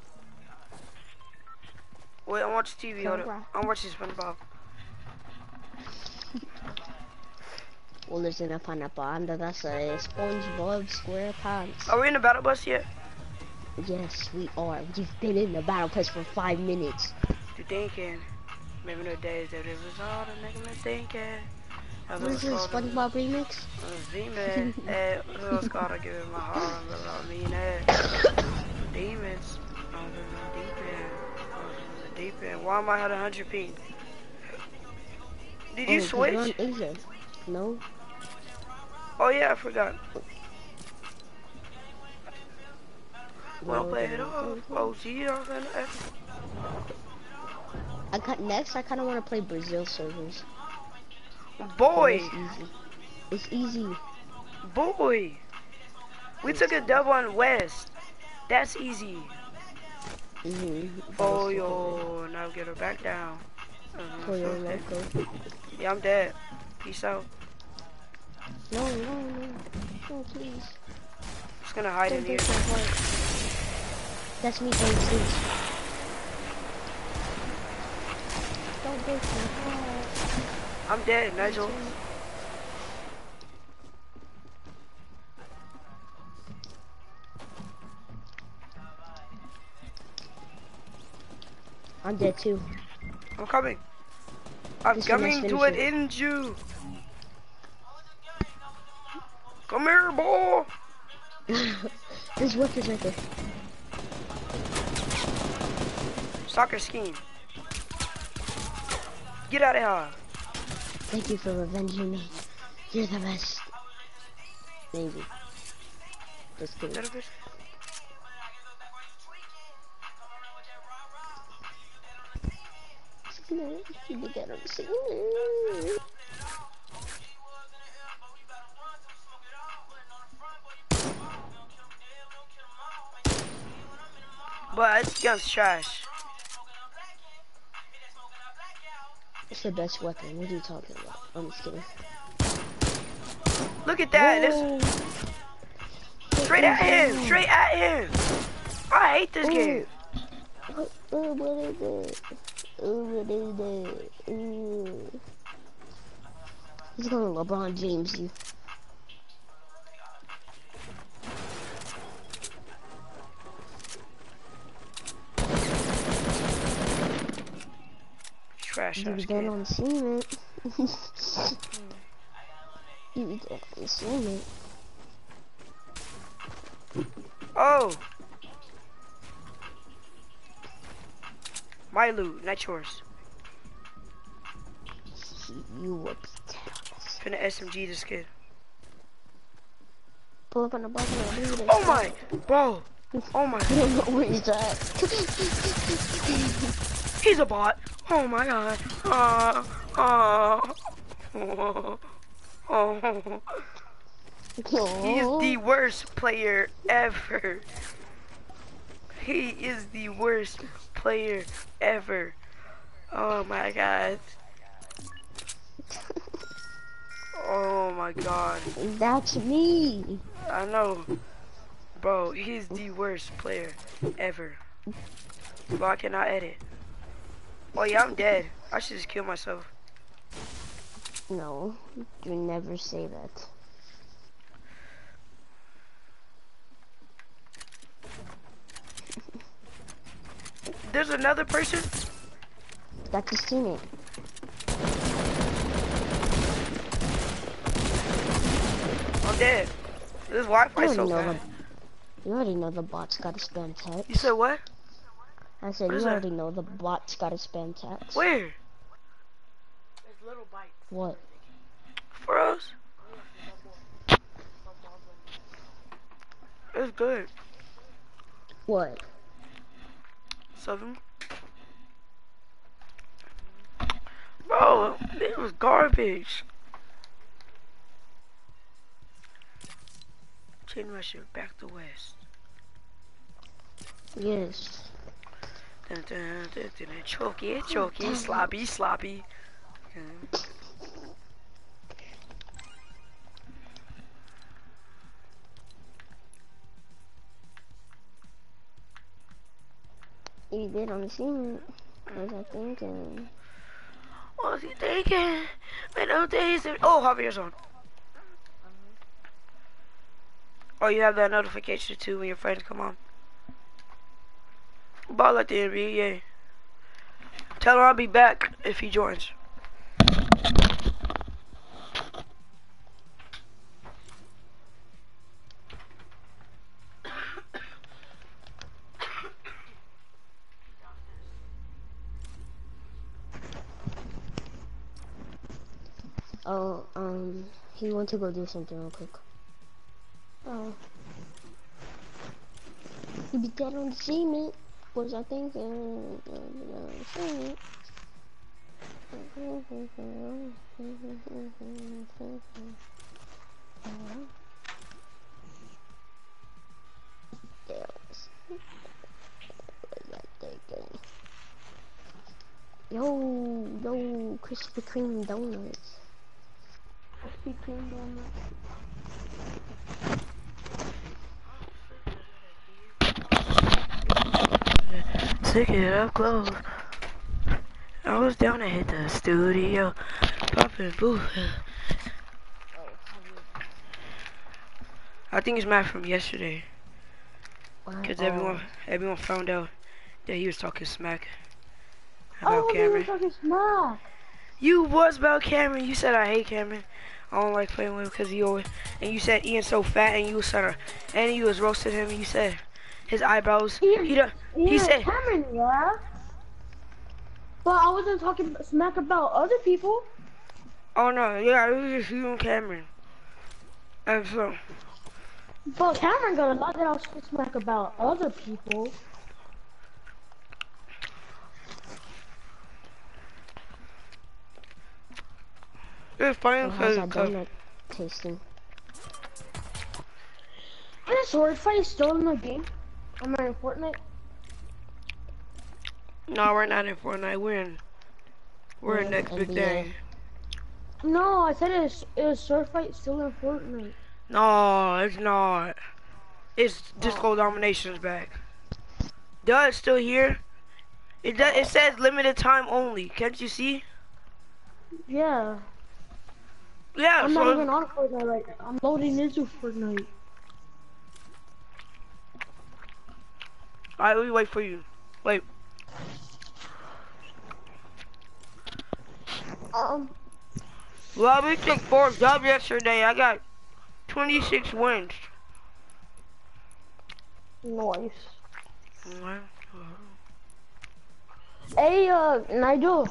Speaker 1: Wait, I'm watching T V. Hold
Speaker 2: Cobra.
Speaker 1: up. I'm watching SpongeBob.
Speaker 2: Well, listen up on a panda. That's a SpongeBob SquarePants.
Speaker 1: Are we in the battle bus yet?
Speaker 2: Yes, we are. We've been in the battle place for five minutes.
Speaker 1: You thinking? Remember the days that it was all the nigga me thinking.
Speaker 2: What is this, SpongeBob remix?
Speaker 1: Demon, eh, who else gotta give it my heart, but I mean it. Demons, I'm in the deep end, I'm in the deep end. Why am I at one hundred ping? Did you
Speaker 2: Oh, 'cause
Speaker 1: switch?
Speaker 2: you're on Asia. No.
Speaker 1: Oh yeah, I forgot. Well
Speaker 2: No,
Speaker 1: played
Speaker 2: no,
Speaker 1: off.
Speaker 2: no, no.
Speaker 1: O G off and F.
Speaker 2: I got next. I kind of want to play Brazil servers.
Speaker 1: Boy,
Speaker 2: It's easy. It's easy.
Speaker 1: boy. We took a dub on West. That's easy.
Speaker 2: Mm-hmm.
Speaker 1: Oh yo, now get her back down. Uh,
Speaker 2: Pollo Loco.
Speaker 1: Yeah, I'm dead. Peace out.
Speaker 2: No, no, no. No, please.
Speaker 1: Just gonna hide
Speaker 2: Don't
Speaker 1: in here.
Speaker 2: break my heart. That's me saying please. Don't break my heart.
Speaker 1: I'm dead, Nigel.
Speaker 2: I'm dead too.
Speaker 1: I'm coming. I'm
Speaker 2: This one, let's
Speaker 1: coming to
Speaker 2: finish
Speaker 1: it
Speaker 2: it.
Speaker 1: in you. Come here, boy.
Speaker 2: There's weapons right there.
Speaker 1: Soccer scheme. Get out of here.
Speaker 2: Thank you for revenging me. You're the best. Maybe. Just kidding.
Speaker 1: That a bitch?
Speaker 2: cement. You be dead on the cement.
Speaker 1: But this gun's trash.
Speaker 2: It's the best weapon. What are you talking about? I'm just kidding.
Speaker 1: Look at that. This straight at him. Straight at him. I hate this
Speaker 2: Ooh.
Speaker 1: game.
Speaker 2: Oh, what is it? Oh, what is it? Ooh. He's gonna LeBron James you.
Speaker 1: Trash.
Speaker 2: You be dead on cement. You be dead on cement.
Speaker 1: Oh. My loot, not yours.
Speaker 2: You will be dead on cement.
Speaker 1: Finna S M G this kid.
Speaker 2: Pull up on the button and do this.
Speaker 1: Oh my, bro. Oh my.
Speaker 2: I don't know where he's at.
Speaker 1: He's a bot. Oh my god. Uh, uh, oh, oh. He is the worst player ever. He is the worst player ever. Oh my god. Oh my god.
Speaker 2: That's me.
Speaker 1: I know. Bro, he's the worst player ever. But I cannot edit. Oh yeah, I'm dead. I should just kill myself.
Speaker 2: No, you never say that.
Speaker 1: There's another person?
Speaker 2: That's his teammate.
Speaker 1: I'm dead. This Wi-Fi is so bad.
Speaker 2: The, you already know the bot's got a spam tag.
Speaker 1: You said what?
Speaker 2: I said
Speaker 1: what
Speaker 2: you
Speaker 1: that?
Speaker 2: already know the bot's got a spam tag.
Speaker 1: Where? There's little bites.
Speaker 2: What?
Speaker 1: For us? It's good.
Speaker 2: What?
Speaker 1: Seven. Bro, it was garbage. Change my shit back to west.
Speaker 2: Yes.
Speaker 1: Dun, dun, dun, dun, dun. Choky, choky, sloppy, sloppy. Okay.
Speaker 2: You did on the scene. What was I thinking?
Speaker 1: What was he thinking? Man, those days. Oh, Javier's on. Oh, you have that notification too when your friends come on. Ball at the N B A, yeah. Tell him I'll be back if he joins.
Speaker 2: Oh, um, he went to go do something real quick. Oh. You be dead on the cement. What was I thinking? Yo, yo, Krispy Kreme donuts. Krispy Kreme donuts.
Speaker 1: Stick it up close. I was down to hit the studio, popping boo. I think it's mad from yesterday, cause everyone everyone found out that he was talking smack about
Speaker 2: oh,
Speaker 1: Cameron.
Speaker 2: Talking smack.
Speaker 1: You was about Cameron. You said I hate Cameron. I don't like playing with him because he always. And you said Ian's so fat, and you was trying to, and you was roasting him. And you said his eyebrows.
Speaker 2: Ian,
Speaker 1: he done, he
Speaker 2: Ian
Speaker 1: said
Speaker 2: Cameron, yeah. But I wasn't talking smack about other people.
Speaker 1: Oh no, yeah, it was just you and Cameron. And so.
Speaker 2: But Cameron got a lot that I was smack about other people.
Speaker 1: It's funny
Speaker 2: Oh, how's
Speaker 1: because
Speaker 2: that donut tasting?
Speaker 3: Is sword fight still in the game? Am I in Fortnite?
Speaker 1: no, we're not in Fortnite. We're in we're
Speaker 2: We're
Speaker 1: in
Speaker 2: in
Speaker 1: next big
Speaker 2: N B A.
Speaker 1: thing.
Speaker 3: No, I said it is sword fight still in Fortnite.
Speaker 1: No, it's not. It's Disco
Speaker 3: Oh.
Speaker 1: Domination's back. Duh, it's still here. It does, it says limited time only. Can't you see?
Speaker 3: Yeah.
Speaker 1: Yeah,
Speaker 3: I'm
Speaker 1: so
Speaker 3: not even on Fortnite right now. I'm loading into Fortnite.
Speaker 1: alright, we wait for you. Wait.
Speaker 3: Um,
Speaker 1: Well, we took four dubs yesterday. I got twenty-six wins.
Speaker 3: nice.
Speaker 1: Mhm.
Speaker 3: Hey, uh, Nigel.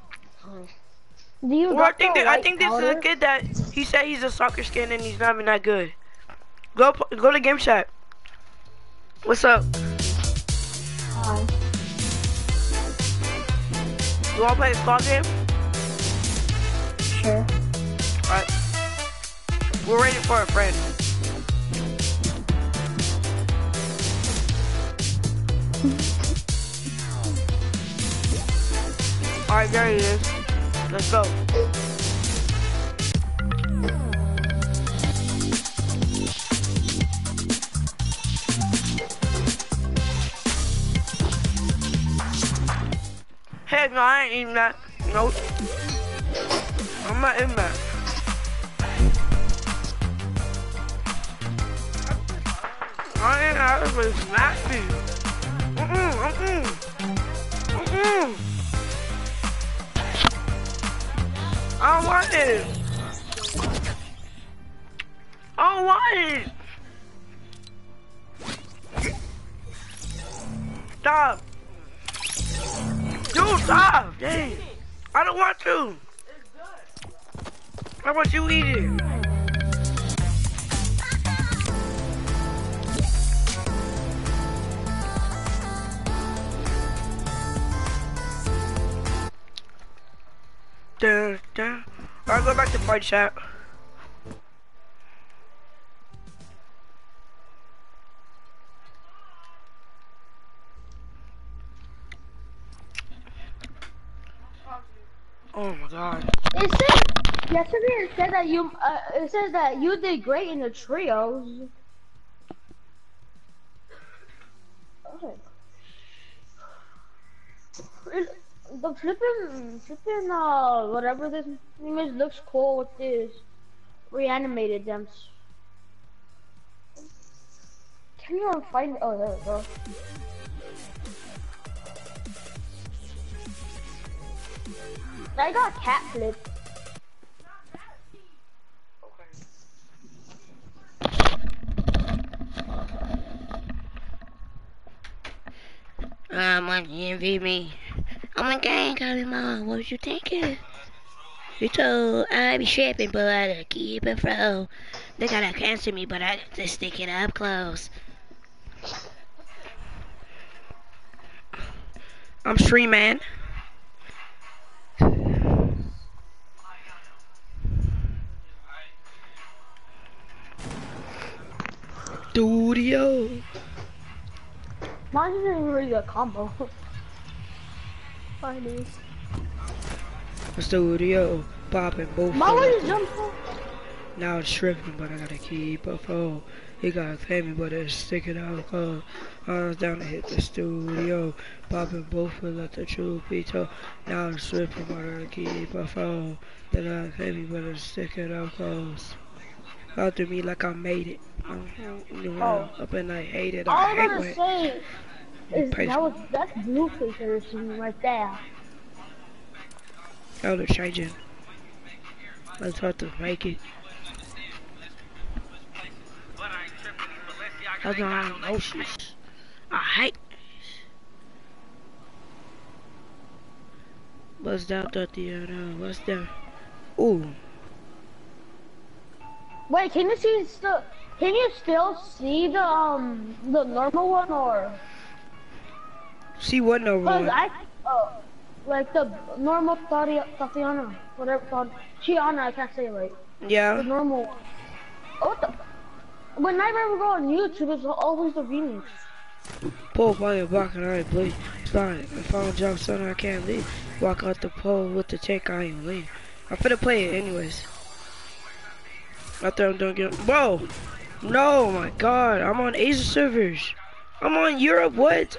Speaker 3: Do you
Speaker 1: Well, I
Speaker 3: got
Speaker 1: think
Speaker 3: the
Speaker 1: that, I
Speaker 3: white
Speaker 1: think this is a
Speaker 3: powder?
Speaker 1: kid that he said he's a soccer skin and he's not even that good. Go p- go to game chat. What's up?
Speaker 3: Hi.
Speaker 1: You wanna play a squad game?
Speaker 3: Sure.
Speaker 1: Alright. We're waiting for a friend. Alright, there he is. Let's go. Heck no, I ain't eating that. Nope. I'm not in that. I ain't out of it. Nasty. Mm-mm, mm-mm. Mm-mm. I don't want it. I don't want it. Stop. Dude, stop. Dang. I don't want to. How about you eat it? Dun, dun. Alright, go back to fight chat. Oh my god.
Speaker 3: It said yesterday. It said that you. Uh, it says that you did great in the trios. Okay. It- The flipping, flipping, uh, whatever this thing is looks cool with this reanimated them. Can you find? Oh, there we go. I got cat flip.
Speaker 4: Um, when you envy me. I'm a gang, calling mom. What was you thinking? You told I be tripping, but I keep it flow. They gotta cancel me, but I got to stick it up close.
Speaker 1: I'm Stream Man. Studio.
Speaker 3: Mine isn't really a combo. Mine is.
Speaker 1: Studio. Popping both.
Speaker 3: Mine
Speaker 1: of
Speaker 3: was
Speaker 1: them.
Speaker 3: jump.
Speaker 1: Now it's tripping, but I gotta keep a flow. He gotta pay me, but it's sticking out close. I was down to hit the studio. Popping both and let the truth be told. Now it's tripping, but I gotta keep a flow. They gotta pay me, but it's sticking out close. Out to me like I made it. You know,
Speaker 3: Oh.
Speaker 1: up and I hate it.
Speaker 3: All
Speaker 1: I
Speaker 3: I'm
Speaker 1: hate
Speaker 3: gonna
Speaker 1: when
Speaker 3: say is
Speaker 1: Pace-
Speaker 3: that was that's Blueface Harrison right there.
Speaker 1: color changing. Let's have to make it. I don't have emotions. I hate. What's that? That the other? What's that? Ooh.
Speaker 3: Wait, can you see still? Can you still see the um the normal one or?
Speaker 1: See what no
Speaker 3: Cause
Speaker 1: one?
Speaker 3: I oh Like the normal Tati- Tatiana, whatever, Tat- Tiana, I can't say it right. The
Speaker 1: Yeah.
Speaker 3: normal. Oh, what the? When I ever go on YouTube, it's always the remix.
Speaker 1: Pole by your block and I ain't bleed. Slide. If I don't jump son, I can't leave. Walk out the pole with the tank, I ain't leave. I'm finna play it anyways. I thought I'm doing good. Bro! No, my god. I'm on Asia servers. I'm on Europe, what?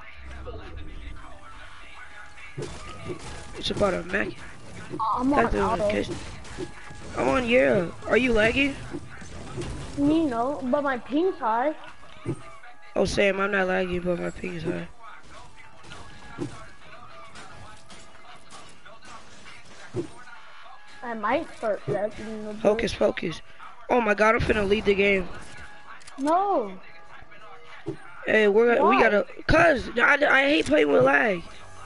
Speaker 1: It's about a Mac.
Speaker 3: I'm on auto.
Speaker 1: Notification. I'm on Europe. Are you lagging?
Speaker 3: Me no, but my ping's high.
Speaker 1: Oh, Sam, I'm not lagging, but my ping is high.
Speaker 3: I might start lagging.
Speaker 1: Hocus pocus. Oh my god, I'm finna lead the game.
Speaker 3: No.
Speaker 1: Hey, we're we
Speaker 3: Why?
Speaker 1: gotta, cause I, I hate playing with lag.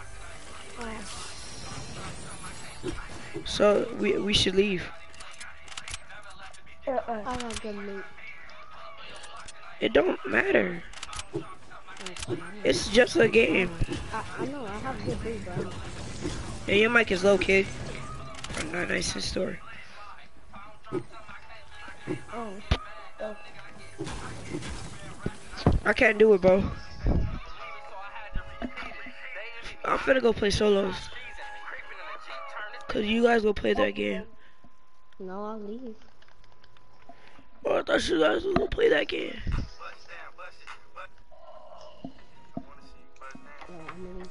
Speaker 1: So we we should leave.
Speaker 3: Uh, uh.
Speaker 2: I don't get loot.
Speaker 1: It don't matter. It's just a game.
Speaker 2: I, I know, I have good loot, bro.
Speaker 1: Yeah, your mic is low, kid. I'm not nice in story.
Speaker 3: Oh. Oh.
Speaker 1: I can't do it, bro. I'm finna go play solos. Cause you guys go play that game.
Speaker 2: No, I'll leave.
Speaker 1: Oh, I thought you guys was gonna play that game.
Speaker 2: No, I'm gonna leave.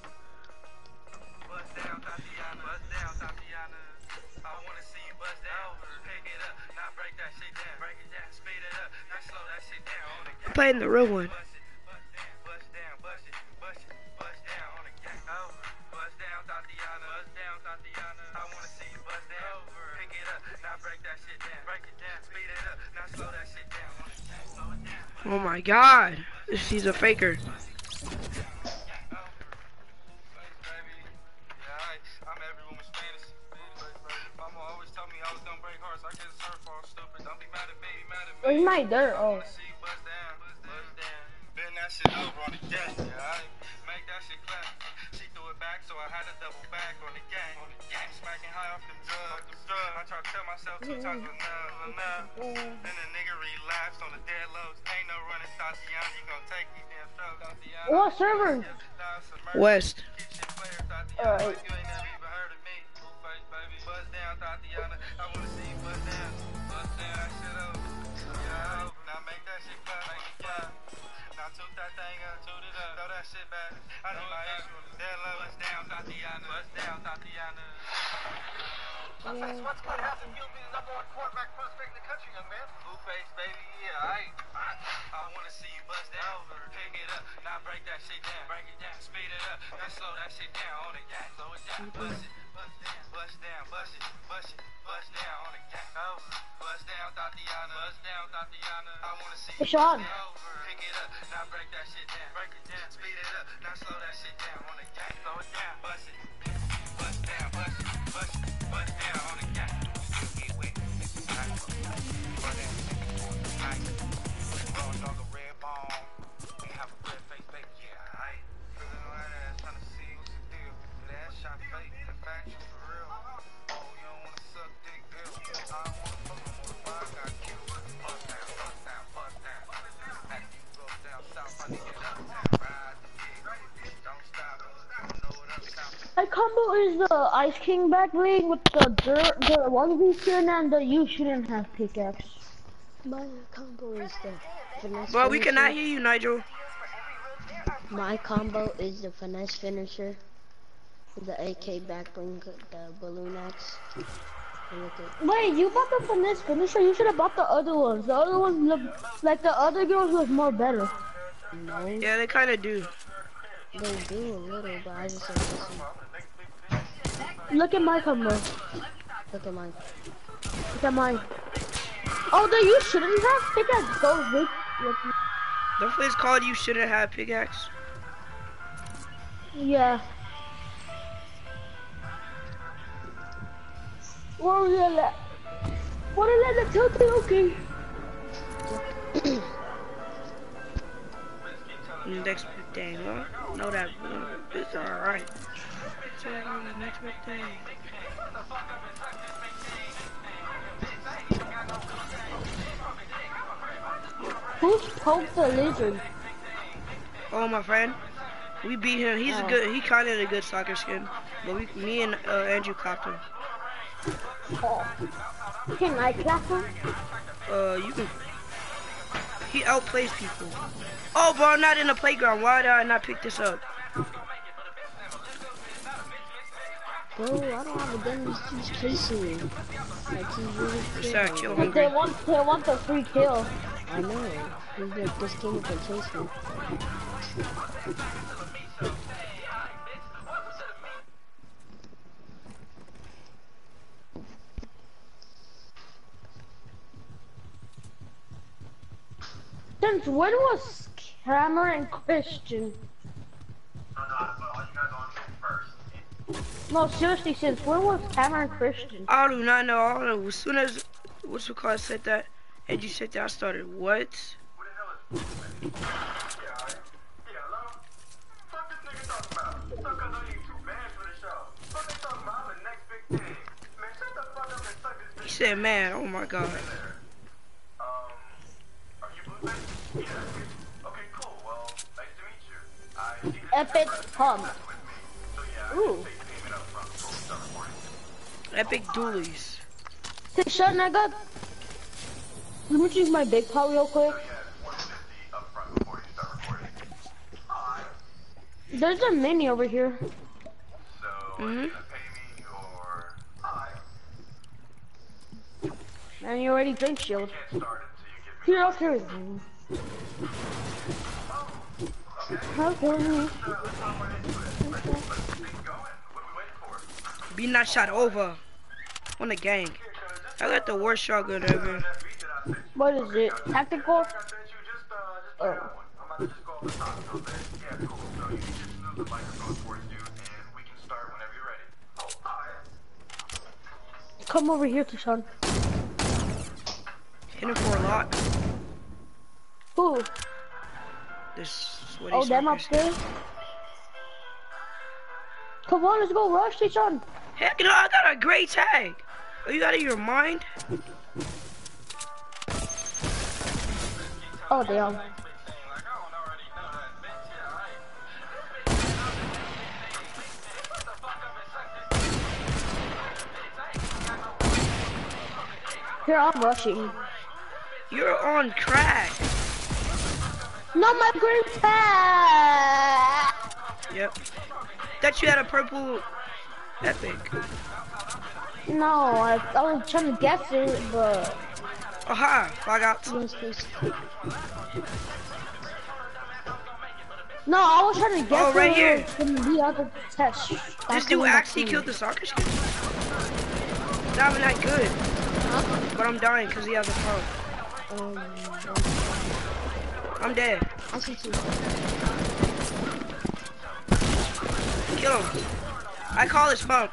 Speaker 1: I'm playing the real one. Oh my god, she's a faker.
Speaker 3: Oh, you might dirt. Oh. What server?
Speaker 1: West.
Speaker 3: Alright.
Speaker 5: What's good? How's it feel being the number one quarterback prospect in the country, young man? Blueface, baby, yeah, I, I, I want to see you bust down, pick it up, now break that shit down, break it down, speed it up, now slow that shit down on the gas, slow it down, bust it, bust down, bust down, bust it, bust it, bust down on the gas, bust down, Tatiana, bust down, Tatiana, I want to see you
Speaker 3: Sean.
Speaker 5: bust down, pick it up, now break that shit down, break it down, speed it up, now slow that shit down on the gas, slow it down, bust it, bust down, bust it, bust it, bust down on the gas.
Speaker 3: My combo is the Ice King back bling with the dirt, the one v skin and the you shouldn't have pickaxe.
Speaker 2: My combo is the finesse
Speaker 1: Bro, we
Speaker 2: finisher.
Speaker 1: cannot hear you, Nigel.
Speaker 2: My combo is the finesse finisher, the A K back bling, the balloon axe. And with the-
Speaker 3: Wait, you bought the finesse finisher? You should have bought the other ones. The other ones look like the other girls look more better.
Speaker 2: No,
Speaker 1: Yeah, they kind of do.
Speaker 2: they do a little, but I just like this one.
Speaker 3: Look at my combo.
Speaker 2: Look at mine.
Speaker 3: Look at mine. Oh, then you shouldn't have pickaxe. Go with. with
Speaker 1: The place called you shouldn't have pickaxe.
Speaker 3: yeah. What was that? What is that? Tell me, okay.
Speaker 1: Next thing, huh? Know that it's alright.
Speaker 4: tag on the next big thing.
Speaker 3: Who's Poke the Lizard?
Speaker 4: Oh, my friend. We beat him. He's
Speaker 3: Oh.
Speaker 4: a good. He kind of a good soccer skin. But we, me and uh, Andrew clapped him.
Speaker 3: Oh. Can I clap him?
Speaker 4: Uh, you can. He outplays people. Oh, bro, I'm not in the playground. Why did I not pick this up?
Speaker 2: Bro, I don't have a gun. He's just chasing me. Like he really
Speaker 4: Sorry,
Speaker 2: killed
Speaker 4: kill
Speaker 2: me.
Speaker 4: him.
Speaker 3: They want, they want the free kill.
Speaker 2: I know. He like just came up and chased me.
Speaker 3: Since when was Cameron Christian? No, seriously, since when was Cameron Christian?
Speaker 4: I do not know. I don't know. As soon as what's the call said that, and you said that, I started. What? He said, "Man, oh my God."
Speaker 3: Epic Pump. Ooh.
Speaker 4: Epic Doolies.
Speaker 3: Hey, Sean, I got... Let me choose my big pot real quick. There's a mini over here.
Speaker 4: Mm-hmm.
Speaker 3: And you already drink shield. Here, I'll carry them. I'll carry them.
Speaker 4: Be not shot over. On the gang. I got the worst shotgun ever.
Speaker 3: What is it? Tactical? Oh. Come over here, Kishan.
Speaker 4: Hit him for a lot.
Speaker 3: Who?
Speaker 4: This sweaty
Speaker 3: Oh, them
Speaker 4: suckers.
Speaker 3: upstairs? Come on, let's go rush, Kishan.
Speaker 4: Heck no, I got a great tag. Are you out of your mind?
Speaker 3: Oh, damn. Here, I'm rushing.
Speaker 4: You're on crack.
Speaker 3: Not my green tag!
Speaker 4: Yep. Thought you had a purple epic.
Speaker 3: No, I, I was trying to guess it, but...
Speaker 4: Aha, flag out.
Speaker 2: Yes, please.
Speaker 3: No, I was trying to guess
Speaker 4: Oh, right
Speaker 3: it
Speaker 4: here.
Speaker 3: from the other test.
Speaker 4: This dude actually killed the soccer skin. Not even that good. But I'm dying because he has a pump.
Speaker 2: Um,
Speaker 4: I'm dead.
Speaker 2: I see two.
Speaker 4: Kill him. I call this pump.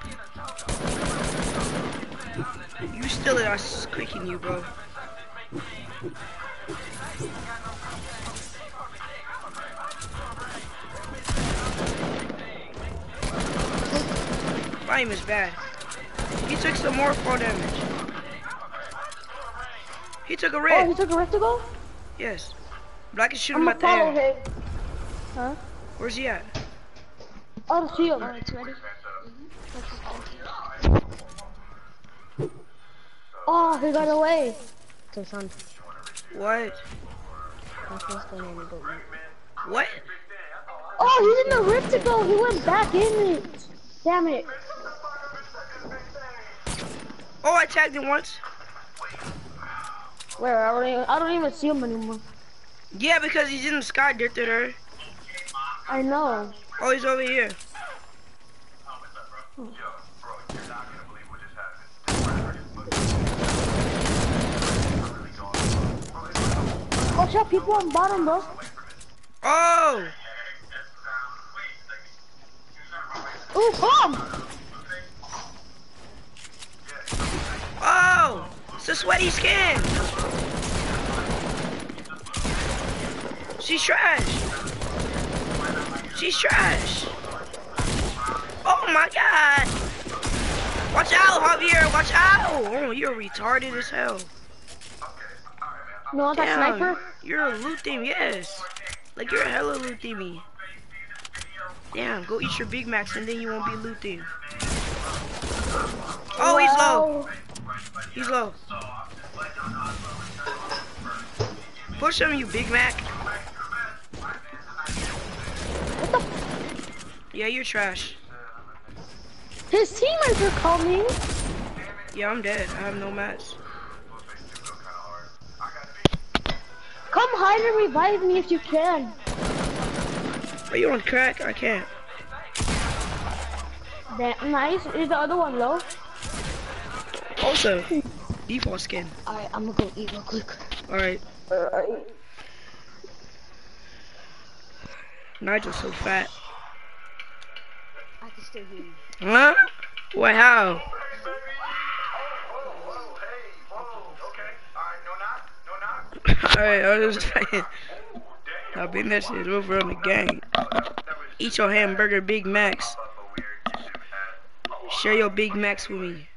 Speaker 4: You still are squeaking you, bro. My aim is bad. He took some more fall damage. He took a
Speaker 3: Oh,
Speaker 4: red.
Speaker 3: he took a rift to go?
Speaker 4: Yes. But I can shoot
Speaker 3: I'm
Speaker 4: him
Speaker 3: gonna
Speaker 4: at the
Speaker 3: follow
Speaker 4: air.
Speaker 3: him. Huh?
Speaker 4: Where's he at?
Speaker 3: Oh, the shield.
Speaker 2: Oh, it's ready.
Speaker 3: Oh, he got away.
Speaker 2: Kishan,
Speaker 4: What?
Speaker 2: my first gun on the boat.
Speaker 4: What?
Speaker 3: Oh, he's in the rift to go. He went back in it. Damn it.
Speaker 4: Oh, I tagged him once.
Speaker 3: Where? I don't even, I don't even see him anymore.
Speaker 4: Yeah, because he's in the sky, dirt there.
Speaker 3: I know.
Speaker 4: Oh, he's over here.
Speaker 3: Watch out, people on bottom, bro.
Speaker 4: Oh!
Speaker 3: Ooh, bomb!
Speaker 4: Oh! It's a sweaty skin! She's trash! She's trash! Oh Oh my god! Watch out, Javier! Watch out! Oh, you're retarded as hell.
Speaker 3: You want that
Speaker 4: Damn,
Speaker 3: sniper?
Speaker 4: you're a loot team, yes. Like you're a hella loot teamy. Damn, go eat your Big Macs and then you won't be loot team. Oh, he's low. He's low. Push him, you Big Mac.
Speaker 3: What the?
Speaker 4: Yeah, you're trash.
Speaker 3: His teammates are coming.
Speaker 4: Yeah, I'm dead. I have no mats.
Speaker 3: Come hide and revive me if you can.
Speaker 4: Are you on crack? I can't.
Speaker 3: That nice. Is the other one low?
Speaker 4: Also, default skin.
Speaker 2: Alright, I'm gonna go eat real quick.
Speaker 4: Alright.
Speaker 3: Alright.
Speaker 4: Nigel's so fat.
Speaker 2: I can still hear you.
Speaker 4: Huh? What, how? Alright, I was just saying. I've been that shit over on the gang. Eat your hamburger Big Macs. Share your Big Macs with me.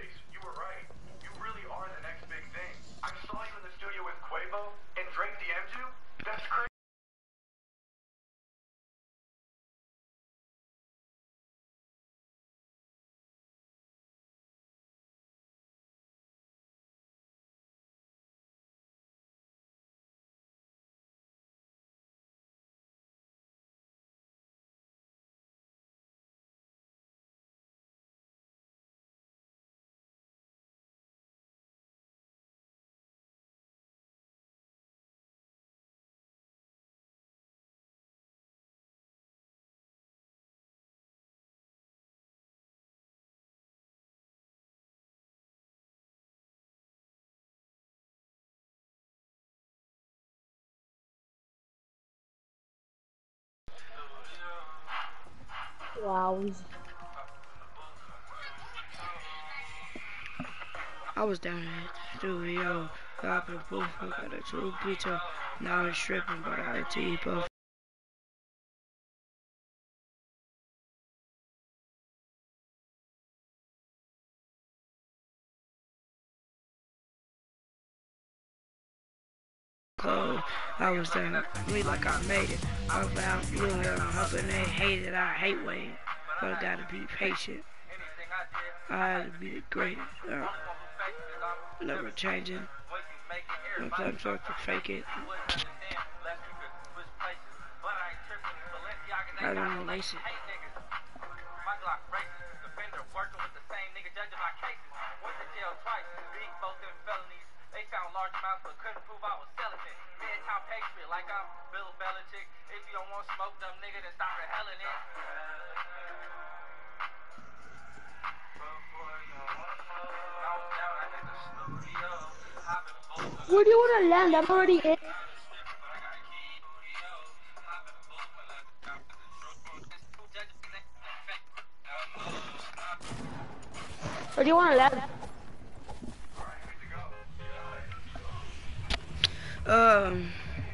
Speaker 3: Wow.
Speaker 4: I was down in the studio, got a booth, I got a true pizza. Now I'm stripping, but I teeth off. Clothes. I was down, me like I made it. I found you and I'm hoping they hate it. I hate waiting, but I gotta be patient. I had to be the greatest. Uh, never changing. Sometimes I have to fake it. I don't know, lace it.
Speaker 5: They found large amounts but couldn't prove I was selling it. Midtown Patriot like I'm Bill Belichick. If you don't want smoke, dumb nigga, then stop repelling it.
Speaker 3: Where do you want to land? I'm already in. Where do you want to land?
Speaker 4: Um,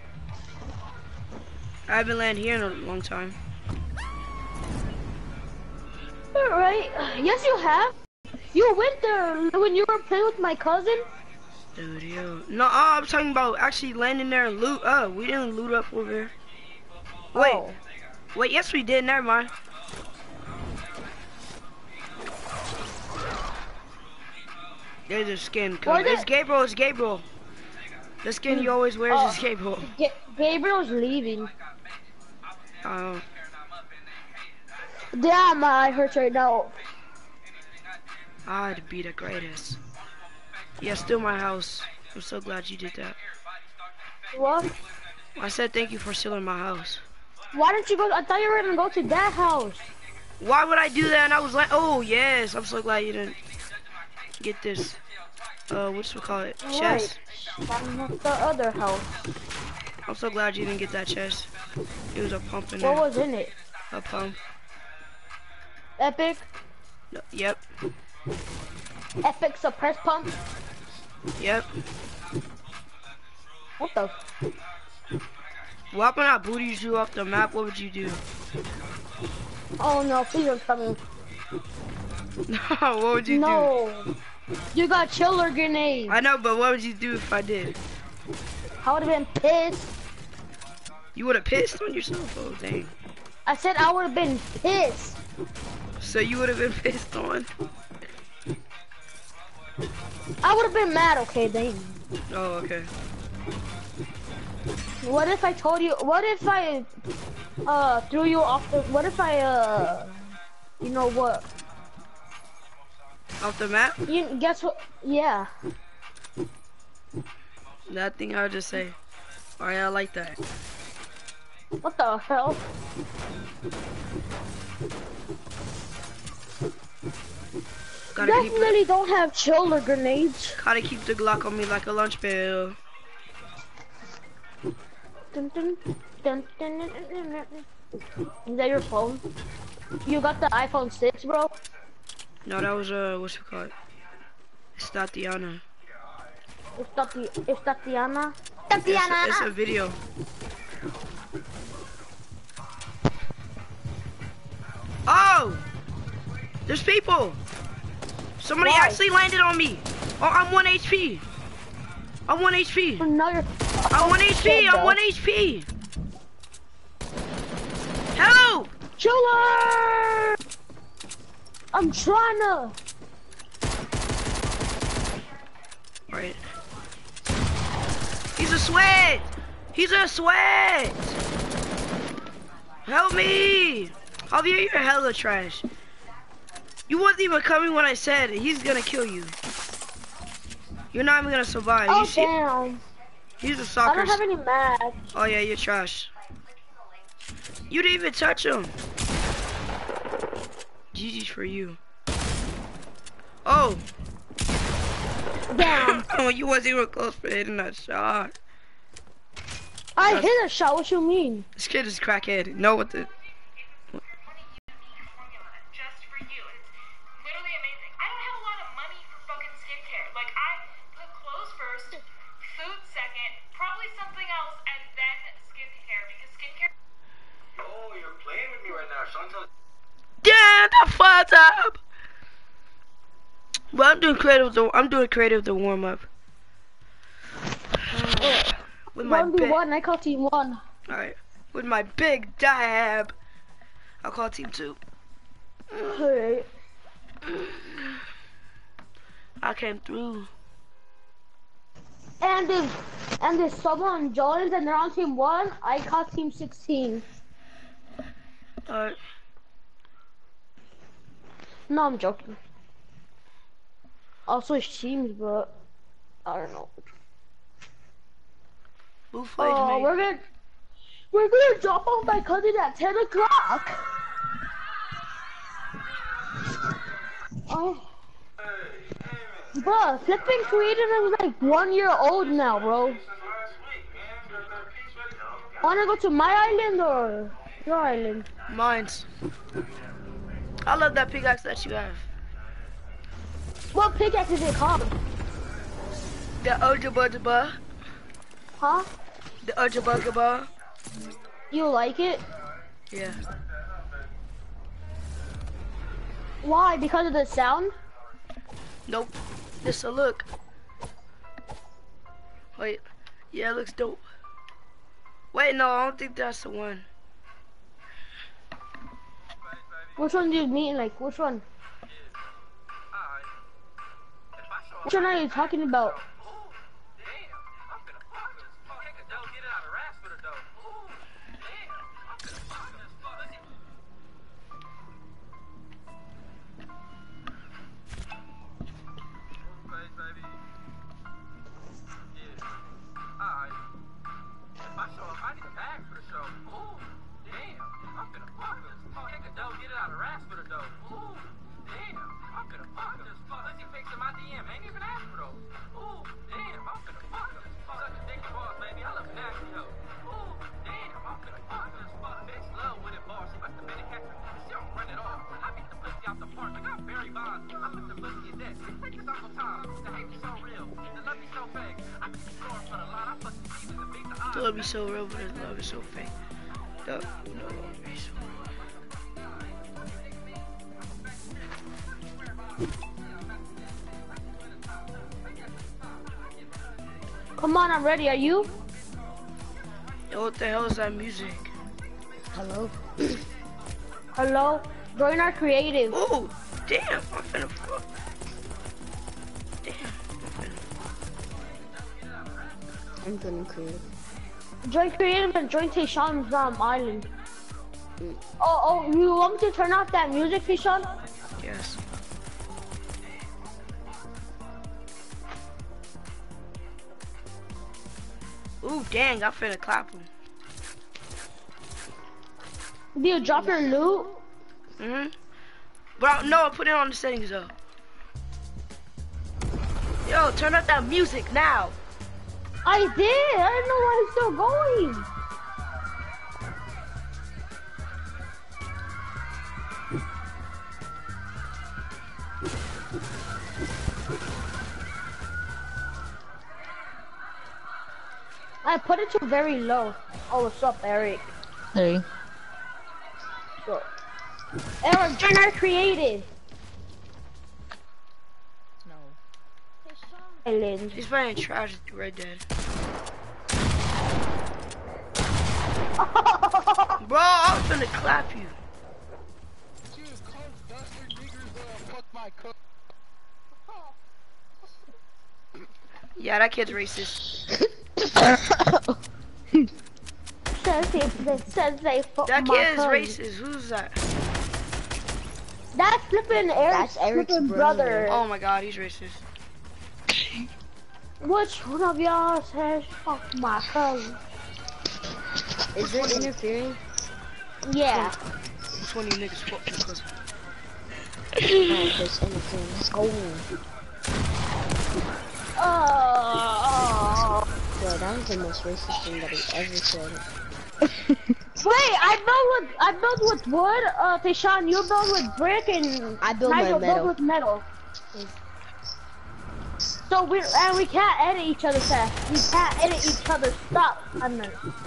Speaker 4: I haven't landed here in a long time.
Speaker 3: Alright. Yes, you have. You went there when you were playing with my cousin.
Speaker 4: Studio. No, uh, I'm talking about actually landing there and loot. Uh, we didn't loot up over there. Wait,
Speaker 3: Oh.
Speaker 4: wait. Yes, we did. Never mind. There's a skin. Coming. It's Gabriel. It's Gabriel. The skin he always wears
Speaker 3: Oh.
Speaker 4: is Gabriel.
Speaker 3: Ga Gabriel's leaving.
Speaker 4: Uh,
Speaker 3: Damn, my eye hurts right now.
Speaker 4: I'd be the greatest. Yeah, still my house. I'm so glad you did that.
Speaker 3: What?
Speaker 4: I said thank you for stealing my house.
Speaker 3: Why didn't you go? I thought you were gonna go to that house.
Speaker 4: Why would I do that? And I was like, oh yes, I'm so glad you didn't get this. Uh, what's we call it? Chest.
Speaker 3: Right. Not the other house.
Speaker 4: I'm so glad you didn't get that chest. It was a pump in there.
Speaker 3: What was in it?
Speaker 4: A pump.
Speaker 3: Epic.
Speaker 4: No, yep.
Speaker 3: Epic suppress pump.
Speaker 4: Yep.
Speaker 3: What the?
Speaker 4: What when I booted you off the map? What would you do?
Speaker 3: Oh no! Please don't tell me.
Speaker 1: No, what would you
Speaker 3: No. You got chiller grenades.
Speaker 1: do? I know, but what would you do if I did?
Speaker 3: I would have been pissed.
Speaker 1: You would have pissed on yourself? Oh, dang.
Speaker 3: I said I would have been pissed.
Speaker 1: So you would have been pissed on?
Speaker 3: I would have been mad, okay, dang.
Speaker 1: Oh, okay.
Speaker 3: What if I told you, what if I, uh, threw you off the, what if I, uh, you know what?
Speaker 1: Off the map?
Speaker 3: You, guess what, yeah.
Speaker 1: Nothing, I would just say, alright, I like that.
Speaker 3: What the hell?
Speaker 1: Gotta keep,
Speaker 3: Definitely don't have chiller grenades.
Speaker 1: gotta keep the Glock on me like a lunch pail.
Speaker 3: Dun, dun, dun, dun, dun, dun, dun. Is that your phone? You got the iPhone six, bro?
Speaker 1: No, that was, uh, what's it called? It's Tatiana.
Speaker 3: It's Tati, it's Tatiana.
Speaker 1: It's
Speaker 3: Tatiana!
Speaker 1: a, it's a video. Oh! There's people! Somebody
Speaker 3: Why?
Speaker 1: actually landed on me! Oh, I'm one H P! I'm one H P!
Speaker 3: No, you're
Speaker 1: I'm one H P!
Speaker 3: dead,
Speaker 1: I'm
Speaker 3: bro.
Speaker 1: one H P! Help!
Speaker 3: chiller! I'm trying to.
Speaker 1: Right. He's a sweat! He's a sweat! Help me! Javier, you're hella trash. You wasn't even coming when I said it. He's gonna kill you. You're not even gonna survive.
Speaker 3: Oh
Speaker 1: you see?
Speaker 3: damn!
Speaker 1: He's a
Speaker 3: I
Speaker 1: soccer.
Speaker 3: don't have any match.
Speaker 1: Oh yeah, you're trash. You didn't even touch him. G G's for you. Oh.
Speaker 3: Damn!
Speaker 1: Oh, you wasn't even close for hitting that shot.
Speaker 3: I hit a shot. What you mean?
Speaker 1: This kid is crackhead. Know what the?
Speaker 6: Just for you. It's literally amazing. I don't have a lot of money for fucking skincare. Like, I put clothes first, food second, probably something else, and then skincare. Because skincare...
Speaker 5: Oh, you're playing with me right now. Chantal.
Speaker 1: Yeah, the fuck up. But I'm doing creative. To, I'm doing creative to warm up. With my
Speaker 3: one v
Speaker 1: big, all
Speaker 3: one. I call team one.
Speaker 1: right. With my big dab, I'll call team two.
Speaker 3: Alright.
Speaker 1: I came through.
Speaker 3: And if and if someone joins and they're on team one, I call team sixteen.
Speaker 1: All right.
Speaker 3: No, I'm joking. I'll switch teams, but I don't know.
Speaker 1: Who played
Speaker 3: Oh,
Speaker 1: me?
Speaker 3: we're gonna we're gonna drop off my cousin at ten o'clock. Oh, bro, flipping creative is like one year old now, bro. Wanna go to my island or your island?
Speaker 1: Mines. I love that pickaxe that you have.
Speaker 3: What pickaxe is it called?
Speaker 1: The Ojabudaba.
Speaker 3: Huh?
Speaker 1: The Ojabugaba.
Speaker 3: You like it?
Speaker 1: Yeah.
Speaker 3: Why? Because of the sound?
Speaker 1: Nope. Just a look. Wait. Yeah, it looks dope. Wait, no, I don't think that's the one.
Speaker 3: Which one do you mean? Like, which one? Which one are you talking about?
Speaker 1: The love is so real, but his love is so fake. No, no, love is so real.
Speaker 3: Come on, I'm ready. Are you?
Speaker 1: Yo, what the hell is that music?
Speaker 2: Hello?
Speaker 3: Hello? Join our creative.
Speaker 1: Ooh, damn, I'm finna fuck. Damn, I'm finna.
Speaker 2: I'm gonna create.
Speaker 3: Join creative and join Tayshawn's um, island. Oh, oh, you want me to turn off that music, Tayshawn?
Speaker 1: Yes. Ooh, dang, I'm finna clap him.
Speaker 3: Do you drop your loot?
Speaker 1: Mm-hmm. Bro, no, put it on the settings though. Yo, turn up that music now.
Speaker 3: I did. I didn't know why it's still going. I put it to very low. Oh, what's up, Eric?
Speaker 7: Hey.
Speaker 3: So, Eric, join our creative.
Speaker 7: No.
Speaker 3: Island.
Speaker 1: He's playing trash Red Dead. Bro, I'm finna clap you. Yeah, that kid's racist.
Speaker 3: Says they, they says they fuck
Speaker 1: That
Speaker 3: my
Speaker 1: kid is
Speaker 3: cousin.
Speaker 1: racist. Who's that?
Speaker 3: That's flipping Eric's,
Speaker 2: That's Eric's
Speaker 3: flipping
Speaker 2: brother.
Speaker 3: brother.
Speaker 1: Oh my god, he's racist.
Speaker 3: Which one of y'all says fuck my cousin?
Speaker 2: Is it interfering?
Speaker 3: Yeah.
Speaker 1: Which one of you niggas fuck your cousin?
Speaker 2: Alright, there's interfering. Let's go.
Speaker 3: Oh.
Speaker 2: Bro, that was the most racist thing that he ever said.
Speaker 3: Wait, I built with I built with wood. Uh, Tayshawn, you built with brick, and
Speaker 2: I built
Speaker 3: Nigel
Speaker 2: my metal.
Speaker 3: built with metal. So we and we can't edit each other's stuff. We can't edit each other's stuff. I mean.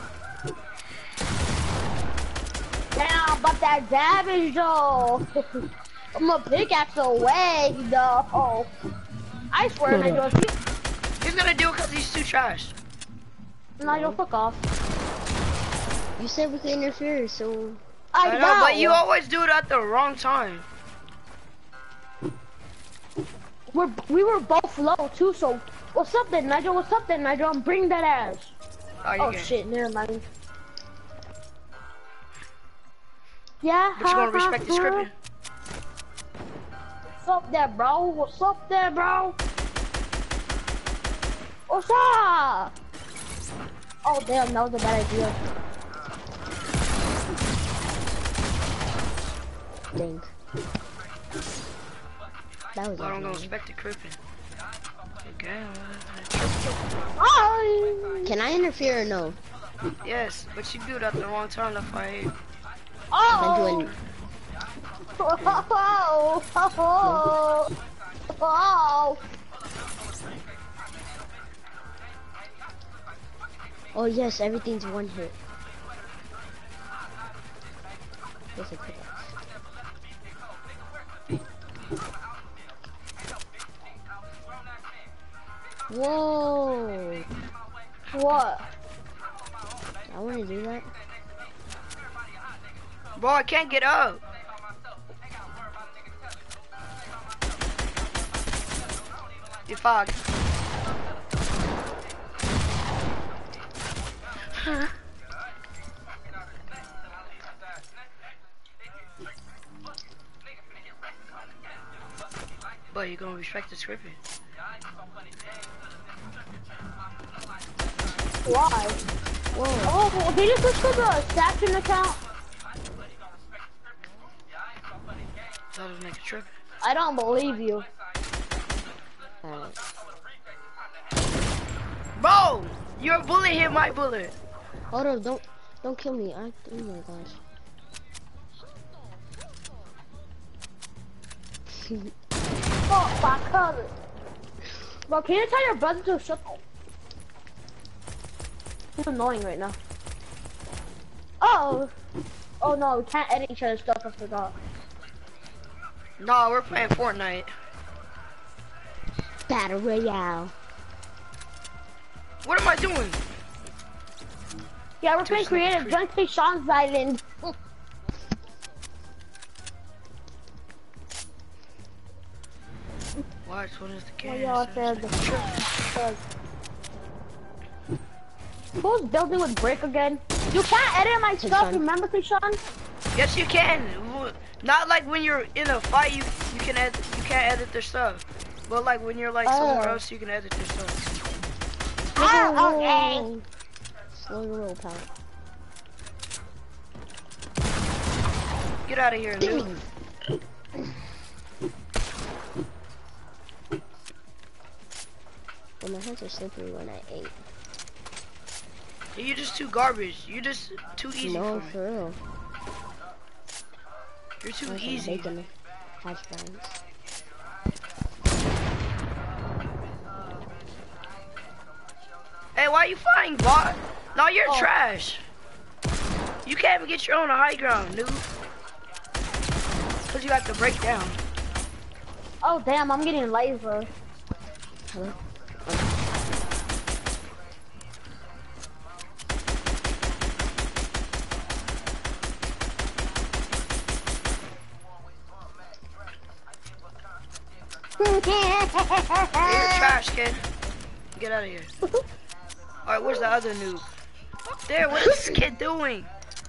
Speaker 3: Damn, but that damage though. I'm a pickaxe away though. I swear, Nigel, if you
Speaker 1: He's gonna do it because he's too trash.
Speaker 3: Nigel, fuck off.
Speaker 2: You said we could interfere, so...
Speaker 3: I,
Speaker 1: I know, but you always do it at the wrong time.
Speaker 3: We're, we were both low too, so what's up then, Nigel? What's up then, Nigel? I'm bringing that ass.
Speaker 1: Oh, you
Speaker 3: Oh
Speaker 1: can.
Speaker 3: shit, never mind. Yeah,
Speaker 1: But you gonna respect the scripting?
Speaker 3: What's up there, bro? What's up there, bro? What's up? Oh damn, that was a bad idea.
Speaker 2: Dang. That was
Speaker 1: I don't
Speaker 2: a
Speaker 1: know, respect the crippin'. Okay.
Speaker 3: Oh,
Speaker 2: Can I interfere or no?
Speaker 1: Yes, but you do it at the wrong time. That's why I hate.
Speaker 2: I'm
Speaker 3: oh,
Speaker 2: doing...
Speaker 3: oh, oh, oh.
Speaker 2: Oh yes, everything's one hit. Yes, I could. Whoa!
Speaker 3: What?
Speaker 2: I want to do that.
Speaker 1: Bro, I can't get up. You fog. Huh? But you gonna respect the scripting.
Speaker 3: Why? Whoa. Oh, did you switch to the Saxon account?
Speaker 1: That was make a trip.
Speaker 3: I don't believe you.
Speaker 2: Alright.
Speaker 1: Bro, your bullet hit my bullet.
Speaker 2: Hold on, don't don't kill me. I oh my gosh.
Speaker 3: Oh, my cousin. Bro, can you tell your brother to shut up? He's annoying right now. Oh. Oh no, we can't edit each other's stuff, I forgot.
Speaker 1: No, we're playing Fortnite.
Speaker 2: Battle Royale.
Speaker 1: What am I doing?
Speaker 3: Yeah, we're playing creative. Don't take Sean's island.
Speaker 1: Watch, what is the
Speaker 3: Oh,
Speaker 1: game?
Speaker 3: yeah, I said who's building with brick again? You can't edit my stuff, remember, Sean?
Speaker 1: Yes, you can. Not like when you're in a fight, you you can edit, you can't edit their stuff. But like when you're like somewhere
Speaker 3: Oh.
Speaker 1: else, you can edit their stuff.
Speaker 3: Oh, okay.
Speaker 2: Slow your roll, pal.
Speaker 1: Get out of here, noob.
Speaker 2: Well, my hands are slippery when I ate.
Speaker 1: You're just too garbage. You're just too easy
Speaker 2: No,
Speaker 1: for me.
Speaker 2: for real.
Speaker 1: You're too
Speaker 2: I was
Speaker 1: easy.
Speaker 2: Bacon hash browns.
Speaker 1: Hey, why are you fighting, bot? No, you're
Speaker 3: Oh.
Speaker 1: trash. You can't even get your own high ground, noob. Cause you got to break down.
Speaker 3: Oh, damn, I'm getting laser.
Speaker 2: Hello?
Speaker 1: You're trash, kid. Get out of here. Alright, where's the other noob? Up there, what is this kid doing?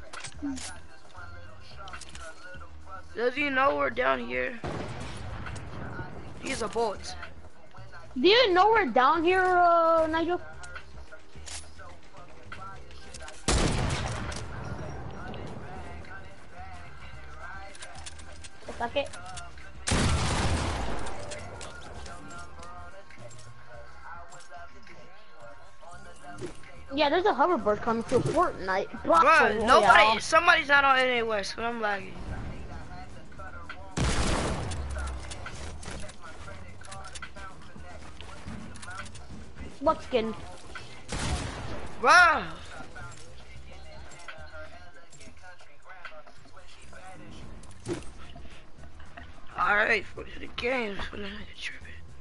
Speaker 1: Does he know we're down here? He's a bolt.
Speaker 3: Do you know we're down here, uh, Nigel? Suck it. Yeah, there's a hoverboard coming through Fortnite.
Speaker 1: Bro, nobody, somebody's not on N A West, but I'm lagging.
Speaker 3: What skin?
Speaker 1: Bro. Alright, for the game, for the tripping.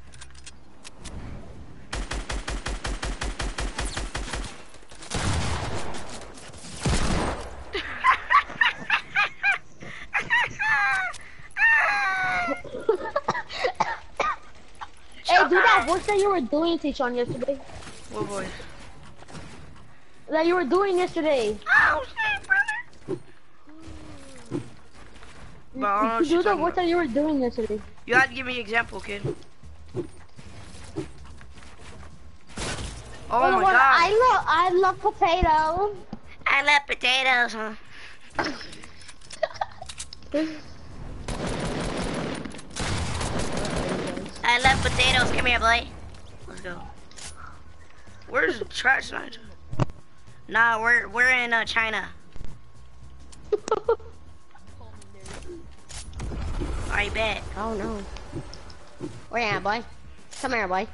Speaker 3: Hey, do that voice that you were doing, T-Sean, yesterday.
Speaker 1: What voice?
Speaker 3: That you were doing yesterday.
Speaker 1: Oh shit, brother! Bro, I don't know what
Speaker 3: Do
Speaker 1: you're
Speaker 3: the
Speaker 1: talking
Speaker 3: voice
Speaker 1: about.
Speaker 3: that you were doing yesterday.
Speaker 1: You had to give me an example, kid. Oh
Speaker 3: Well,
Speaker 1: my
Speaker 3: well,
Speaker 1: god.
Speaker 3: I love, I love potatoes.
Speaker 4: I love potatoes, huh? I love potatoes. Come here, boy. Let's go.
Speaker 1: Where's the trash night?
Speaker 4: Nah, we're we're in uh, China. Alright, bet.
Speaker 2: Oh no. Where you at, boy? Come here, boy.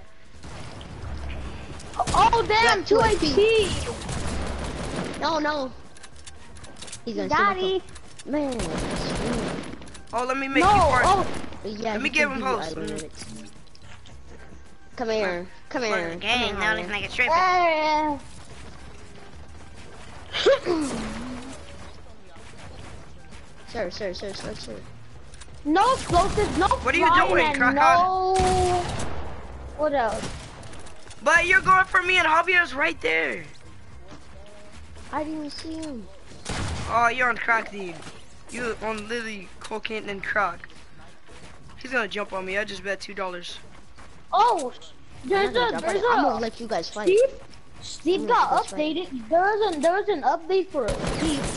Speaker 3: Oh damn,
Speaker 2: Yeah,
Speaker 3: two
Speaker 2: two
Speaker 3: H P.
Speaker 2: No, no. He's gonna
Speaker 3: Daddy.
Speaker 2: Man.
Speaker 1: Oh, let me make
Speaker 3: No,
Speaker 1: you part.
Speaker 3: oh,
Speaker 2: Yeah,
Speaker 1: Let me
Speaker 2: he
Speaker 1: give
Speaker 2: can
Speaker 1: him
Speaker 2: give you
Speaker 1: host.
Speaker 2: idle minutes. Come here. Come
Speaker 4: For
Speaker 2: here.
Speaker 4: the
Speaker 2: Come
Speaker 4: game,
Speaker 2: here,
Speaker 4: now
Speaker 2: Harley.
Speaker 4: looking like a stripper.
Speaker 3: yeah.
Speaker 2: Sir, sir, sir, sir, sir.
Speaker 3: No explosives, no
Speaker 1: What are you
Speaker 3: flying,
Speaker 1: doing,
Speaker 3: and
Speaker 1: Krakow?
Speaker 3: no... What else?
Speaker 1: But you're going for me and Javier's right there.
Speaker 2: I didn't even see him.
Speaker 1: Oh, you're on crack, dude. You on literally cocaine and crack. He's gonna jump on me. I just bet two dollars.
Speaker 3: Oh,
Speaker 2: I'm
Speaker 3: there's
Speaker 2: not
Speaker 3: a,
Speaker 2: gonna jump on
Speaker 3: there's
Speaker 2: it. I'm gonna
Speaker 3: a...
Speaker 2: let you guys fight.
Speaker 3: Steve, Steve
Speaker 2: I'm
Speaker 3: got
Speaker 2: gonna let you guys
Speaker 3: updated. There was, an, there was an update for Steve.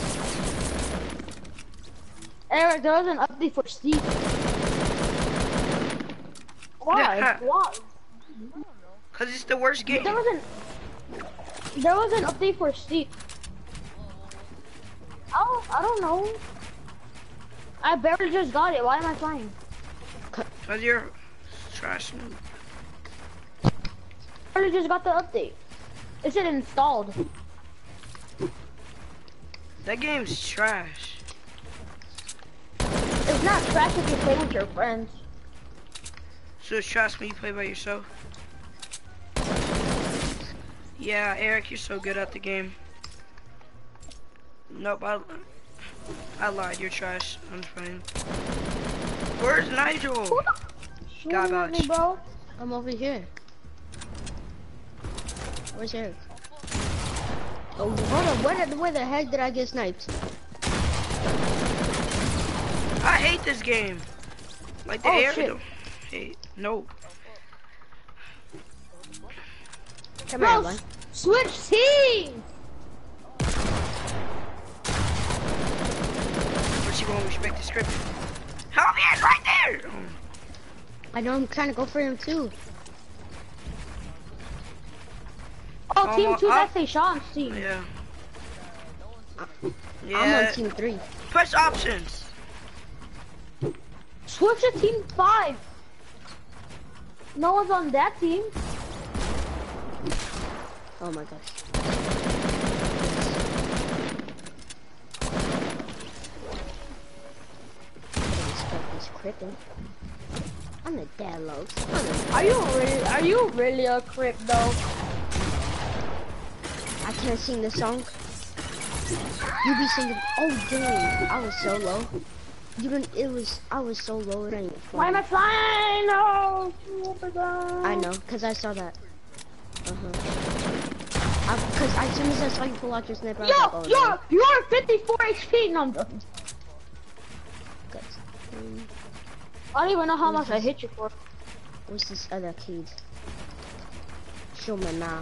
Speaker 3: Eric, there was an update for Steve. Why?
Speaker 1: Yeah.
Speaker 3: Why?
Speaker 1: Cause it's the worst game.
Speaker 3: There was an there was an update for Steve. Oh, I don't know. I barely just got it. Why am I playing?
Speaker 1: Cause you're trash.
Speaker 3: I barely just got the update. It said installed.
Speaker 1: That game's trash.
Speaker 3: If not trash if you play with your friends.
Speaker 1: So it's trash when you play by yourself? Yeah, Eric, you're so good at the game. Nope, I, I lied. You're trash. I'm fine. Where's Nigel? God
Speaker 3: Shoot me,
Speaker 1: vouch.
Speaker 3: bro.
Speaker 2: I'm over here. Where's Eric? Oh, hold on. Where the, where the heck did I get sniped?
Speaker 1: I hate this game. Like the
Speaker 3: Oh,
Speaker 1: air.
Speaker 3: shit.
Speaker 1: Hey, no.
Speaker 2: Come
Speaker 3: Bro,
Speaker 2: here, man.
Speaker 3: switch teams.
Speaker 1: But you won't respect the script. Help me, it's right there.
Speaker 2: I know I'm trying to go for him too.
Speaker 3: Oh,
Speaker 1: Oh,
Speaker 3: team two,
Speaker 1: oh.
Speaker 3: that's a Sean's team.
Speaker 1: Yeah.
Speaker 2: I'm
Speaker 1: Yeah.
Speaker 2: on team three.
Speaker 1: Press options.
Speaker 3: Switch to team five. No one's on that team.
Speaker 2: Oh my gosh. This crippin'. I'm a dad lows.
Speaker 3: Are you really? Are you really a crip though?
Speaker 2: I can't sing the song. You be singing. Oh dang! I was so low. You didn't. It was. I was so low. It ain't even
Speaker 3: Why am I
Speaker 2: funny.
Speaker 3: flying? No. Oh,
Speaker 2: I know, cause I saw that. Uh huh. Cause as soon as I saw you pull out your sniper, I was
Speaker 3: Yo,
Speaker 2: like, oh,
Speaker 3: you're
Speaker 2: no.
Speaker 3: you're fifty-four H P number.
Speaker 2: Good. Um,
Speaker 3: I don't even know how much I hit you for.
Speaker 2: what's this other kid? Show me now.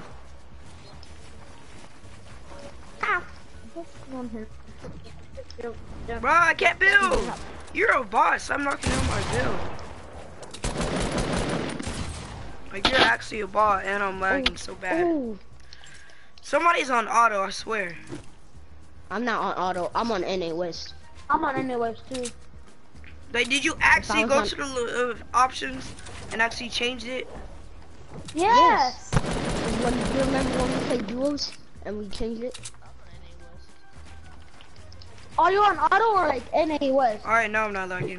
Speaker 1: Bro, I can't build. You're a boss. I'm knocking on my build. Like, you're actually a bot, and I'm lagging so bad.
Speaker 2: Ooh.
Speaker 1: Somebody's on auto, I swear.
Speaker 2: I'm not on auto. I'm on N A West.
Speaker 3: I'm on anyways too.
Speaker 1: Like, did you actually
Speaker 2: was
Speaker 1: go
Speaker 2: on-
Speaker 1: to the uh, options and actually change it?
Speaker 3: Yes.
Speaker 2: When, you remember when we played duos and we changed it?
Speaker 3: Are you on auto or like N A West?
Speaker 1: Alright, now I'm not lagging.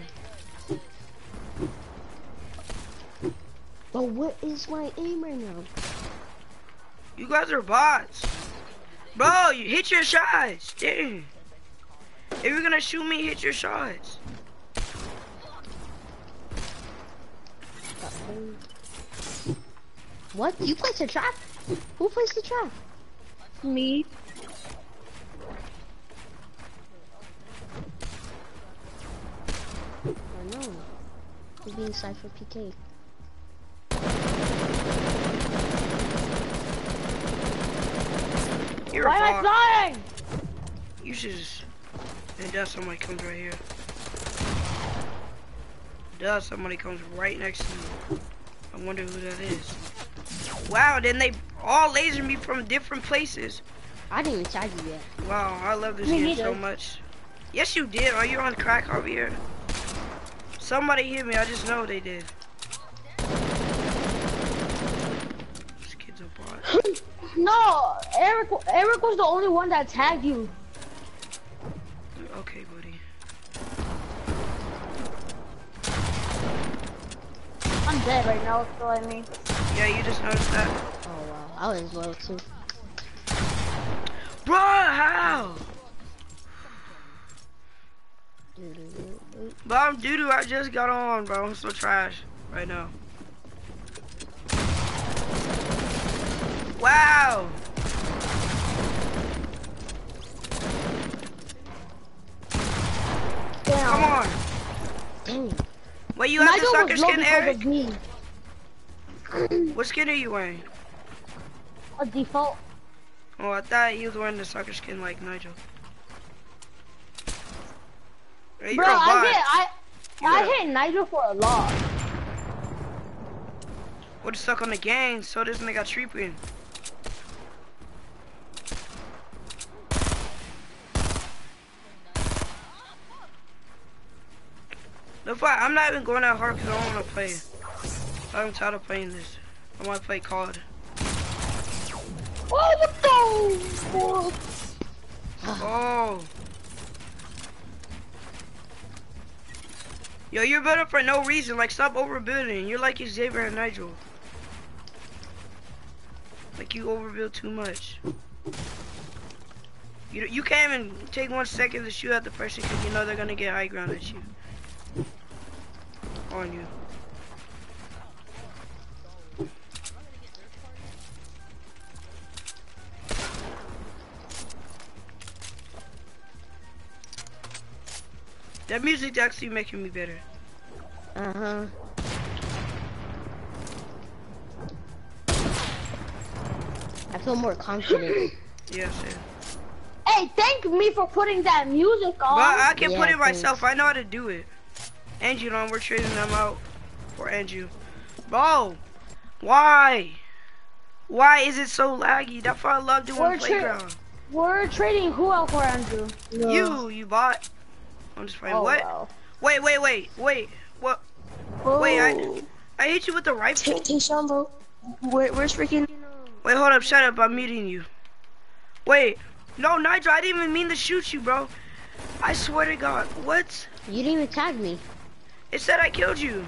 Speaker 2: But what is my aim right now?
Speaker 1: You guys are bots. Bro, you hit your shots. Dang. If you're gonna shoot me, hit your shots.
Speaker 2: What? You placed a trap? Who placed the trap?
Speaker 3: Me.
Speaker 2: I know. We're being Cypher P K.
Speaker 1: You're
Speaker 3: Why
Speaker 1: a
Speaker 3: am I
Speaker 1: bot.
Speaker 3: flying?
Speaker 1: You should just... And does somebody comes right here. Does somebody comes right next to me. I wonder who that is. Wow, then they all laser me from different places.
Speaker 2: I didn't even tag you yet.
Speaker 1: Wow, I love this
Speaker 3: Me
Speaker 1: game
Speaker 3: neither.
Speaker 1: so much. Yes, you did. Are you on crack over here? Somebody hit me. I just know they did. This kid's a bot.
Speaker 3: No, Eric. Eric was the only one that tagged you.
Speaker 1: Okay, buddy.
Speaker 3: I'm dead right now. So I mean.
Speaker 1: Yeah, you just noticed that.
Speaker 2: Oh wow, I was low too.
Speaker 1: Bro, how? But I'm doo-doo. I just got on, bro. I'm so trash right now. Wow.
Speaker 3: Damn.
Speaker 1: Come on.
Speaker 2: Dang.
Speaker 1: Wait, you have the
Speaker 3: Nigel
Speaker 1: soccer
Speaker 3: was low
Speaker 1: skin,
Speaker 3: because
Speaker 1: Eric?
Speaker 3: of me.
Speaker 1: What skin are you wearing?
Speaker 3: A default.
Speaker 1: Oh, I thought he was wearing the soccer skin like Nigel. Hey, you're
Speaker 3: Bro,
Speaker 1: a bot.
Speaker 3: I hit. I.
Speaker 1: You're
Speaker 3: I
Speaker 1: a-
Speaker 3: hit Nigel for a loss.
Speaker 1: Would've stuck on the gang, so this nigga got tripping. The fight, I'm not even going that hard because I don't want to play. I'm tired of playing this. I want to play C O D.
Speaker 3: Oh, what the?
Speaker 1: Oh. Yo, you're building for no reason. Like, stop overbuilding. You're like Xavier and Nigel. Like, you overbuild too much. You you can't even take one second to shoot at the person because you know they're gonna get high ground at you. On you. That music's actually making me better.
Speaker 2: Uh-huh. I feel more confident.
Speaker 1: Yes, sir.
Speaker 3: Hey, thank me for putting that music on.
Speaker 1: But I can
Speaker 2: Yeah,
Speaker 1: put it myself.
Speaker 2: thanks.
Speaker 1: I know how to do it. Andrew, no, we're trading them out for Andrew. Bro, why? Why is it so laggy? That's why I love doing
Speaker 3: We're tra-
Speaker 1: playground.
Speaker 3: We're trading who out for Andrew?
Speaker 1: You, you bought. I'm just playing.
Speaker 3: Oh,
Speaker 1: What?
Speaker 3: wow.
Speaker 1: Wait, wait, wait, wait. What? Wait, I I hit you with the rifle.
Speaker 7: Hey, Sean, bro. Where, where's freaking?
Speaker 1: Wait, hold up, shut up. I'm muting you. Wait, no, Nigel, I didn't even mean to shoot you, bro. I swear to God, what?
Speaker 2: You didn't even tag me.
Speaker 1: It said I killed you.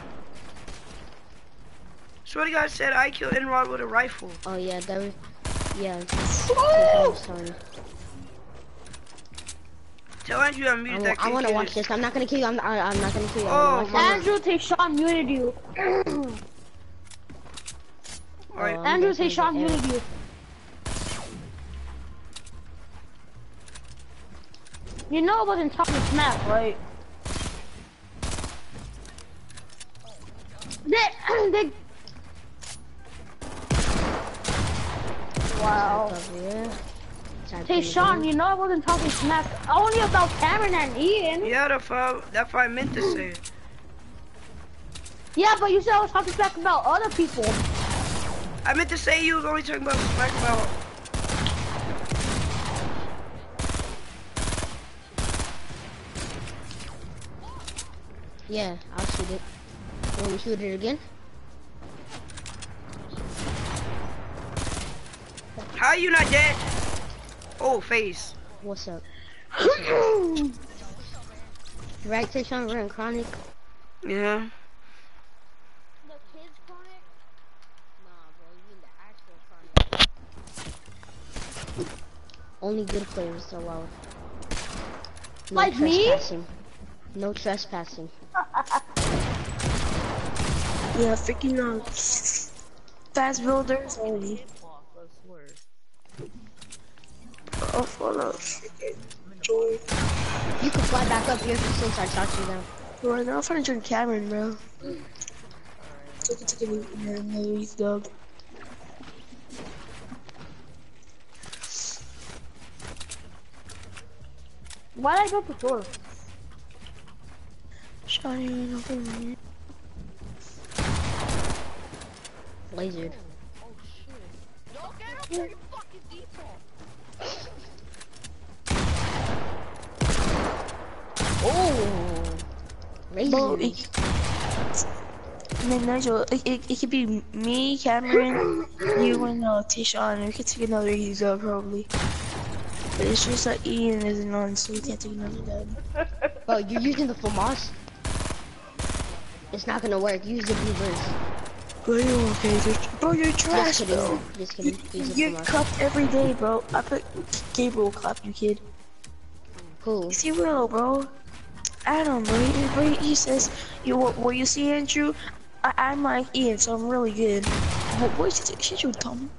Speaker 1: Swear to God, it said I killed Enrod with a rifle.
Speaker 2: Oh yeah, that was, yeah. I'm sorry.
Speaker 1: Tell Andrew I'm
Speaker 2: I,
Speaker 1: muted
Speaker 2: wa-
Speaker 1: that
Speaker 2: I
Speaker 1: kid
Speaker 2: want to
Speaker 1: kid
Speaker 2: watch
Speaker 1: is-
Speaker 2: this. I'm not gonna kill you. I'm, I, I'm not gonna kill you.
Speaker 1: Oh,
Speaker 2: I'm
Speaker 1: my-
Speaker 3: Andrew, Tayshawn muted you.
Speaker 1: Alright,
Speaker 2: Oh, I'm
Speaker 3: Andrew,
Speaker 2: definitely
Speaker 3: Tayshawn
Speaker 2: gonna-
Speaker 3: muted you. You know I wasn't talking smack, right? They, they... Wow.
Speaker 2: Over here. Time for
Speaker 3: Hey
Speaker 2: me to
Speaker 3: Sean,
Speaker 2: go.
Speaker 3: you know I wasn't talking smack. Only about Cameron and Ian.
Speaker 1: yeah, that's what, that's what I meant to say.
Speaker 3: Yeah, but you said I was talking smack about other people.
Speaker 1: I meant to say you was only talking about smack about.
Speaker 2: Yeah, I'll shoot it. You want me to shoot it again?
Speaker 1: How you not dead? Oh, face.
Speaker 2: What's up? Right, Tayshawn, we're in Chronic.
Speaker 1: Yeah.
Speaker 3: The kids chronic?
Speaker 2: Nah, bro, you mean the actual Chronic. Only good players allowed. No
Speaker 3: Like me?
Speaker 2: trespassing. No trespassing.
Speaker 7: Yeah, freaking uh, fast builders only. Oh, full of freaking joy.
Speaker 2: You can fly back up here since I shot you down.
Speaker 7: Right now, I'm trying to join Cameron, bro. So I can take another week, dog.
Speaker 3: Why'd I go to door?
Speaker 7: Shiny, nothing.
Speaker 2: Lasered. Oh!
Speaker 7: Bro,
Speaker 2: Lasered.
Speaker 7: it, and then Nigel, it, it, it could be me, Cameron, you, and uh, Tayshawn, and we could take another easy dub probably. But it's just that Ian isn't on, so we can't take another dub.
Speaker 2: Bro, you're using the FAMAS? It's not gonna work. Use the blue burst.
Speaker 7: Bro, you're okay, dude. Bro, you're trash,
Speaker 2: Just
Speaker 7: bro.
Speaker 2: kidding. Just kidding.
Speaker 7: You,
Speaker 2: Use the
Speaker 7: you're
Speaker 2: FAMAS.
Speaker 7: cuffed every day, bro. I put Gabriel clap you, kid.
Speaker 2: Cool.
Speaker 7: Is he real, bro? Adam, bro, he, bro, he says, you what, what you see, Andrew? I, I'm like Ian, so I'm really good. But what shit, shit you dumb?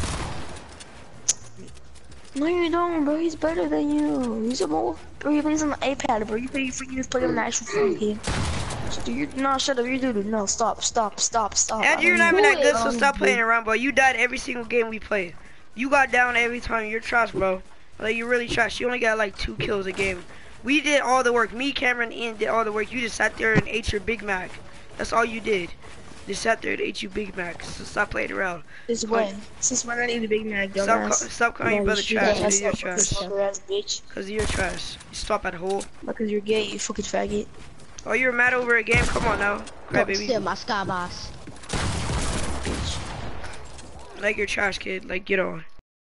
Speaker 7: No, you don't, bro. He's better than you. He's a more, bro. He plays on the iPad, bro. You play, you freaking just play on the actual phone game. So, dude, you're, no, shut up, you dude. No, stop, stop, stop, stop.
Speaker 1: Andrew, you're not
Speaker 7: I
Speaker 1: even
Speaker 7: don't
Speaker 1: that good, so
Speaker 7: um,
Speaker 1: stop playing around, bro. You died every single game we played. You got down every time. You're trash, bro. Like, you're really trash. You only got like two kills a game. We did all the work. Me, Cameron, Ian did all the work. You just sat there and ate your Big Mac. That's all you did. Just sat there and ate your Big Mac. So stop playing around.
Speaker 7: Since when? Since when I need a Big Mac,
Speaker 1: Stop, ca
Speaker 7: dumbass?
Speaker 1: stop calling your
Speaker 7: Yeah,
Speaker 1: brother
Speaker 7: you
Speaker 1: trash.
Speaker 7: should
Speaker 1: Cause you're
Speaker 7: ass up,
Speaker 1: trash.
Speaker 7: fucker ass bitch.
Speaker 1: Cause you're trash. You stop at hole.
Speaker 7: Because you're gay, you fucking faggot.
Speaker 1: Oh, you're mad over a game? Come on now. Crap,
Speaker 2: Don't
Speaker 1: baby.
Speaker 2: steal my sky boss.
Speaker 7: Bitch.
Speaker 1: Like you're trash, kid. Like, get on.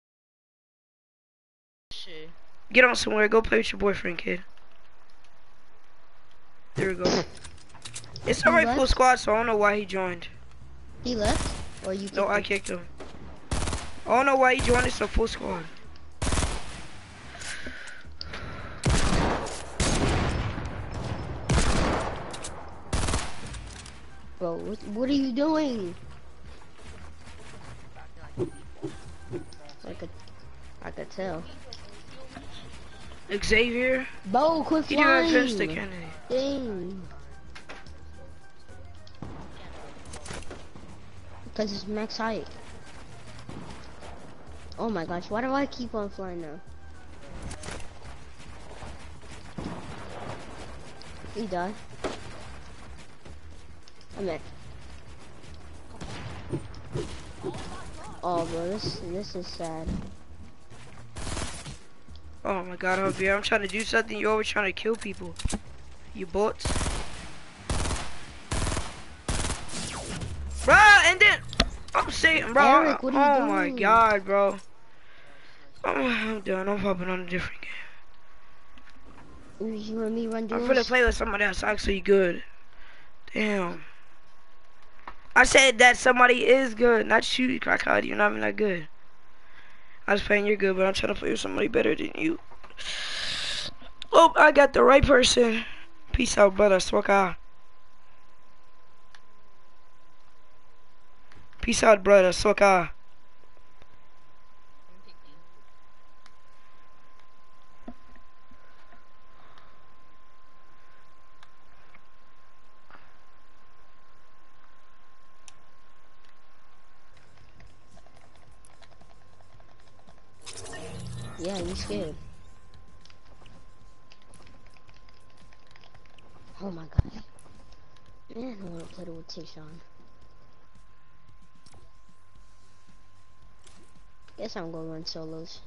Speaker 1: Get on somewhere. Go play with your boyfriend, kid. There we go. It's
Speaker 2: He
Speaker 1: already full
Speaker 2: left?
Speaker 1: squad, so I don't know why he joined.
Speaker 2: He left? Or you kicked
Speaker 1: No, I
Speaker 2: him?
Speaker 1: kicked him. I don't know why he joined. It's a full squad.
Speaker 2: Bro, what, what are you doing? I could, I could tell.
Speaker 1: Xavier.
Speaker 2: Bo, quit
Speaker 1: He didn't
Speaker 2: flying!
Speaker 1: advance the Kennedy.
Speaker 2: Dang. Because it's max height. Oh my gosh, why do I keep on flying now? He died. I'm at. Oh bro, this this is sad.
Speaker 1: Oh my god, Javier, I'm trying to do something. You're always trying to kill people. You bots. Bruh, and then I'm saying, bro.
Speaker 2: Eric, what are you
Speaker 1: oh my
Speaker 2: doing?
Speaker 1: god, bro. I'm, I'm done. I'm hopping on a different game.
Speaker 2: You and me run
Speaker 1: I'm
Speaker 2: duels?
Speaker 1: finna play with somebody that's actually good. Damn. I said that somebody is good, not you, Crocodile. You're not even that good. I was playing you're good, but I'm trying to play with somebody better than you. Oh, I got the right person. Peace out, brother. Swaka. Peace out, brother. Swaka.
Speaker 2: Yeah, you scared. Oh my gosh. Man, I want to play with Tishon. Guess I'm gonna run solos.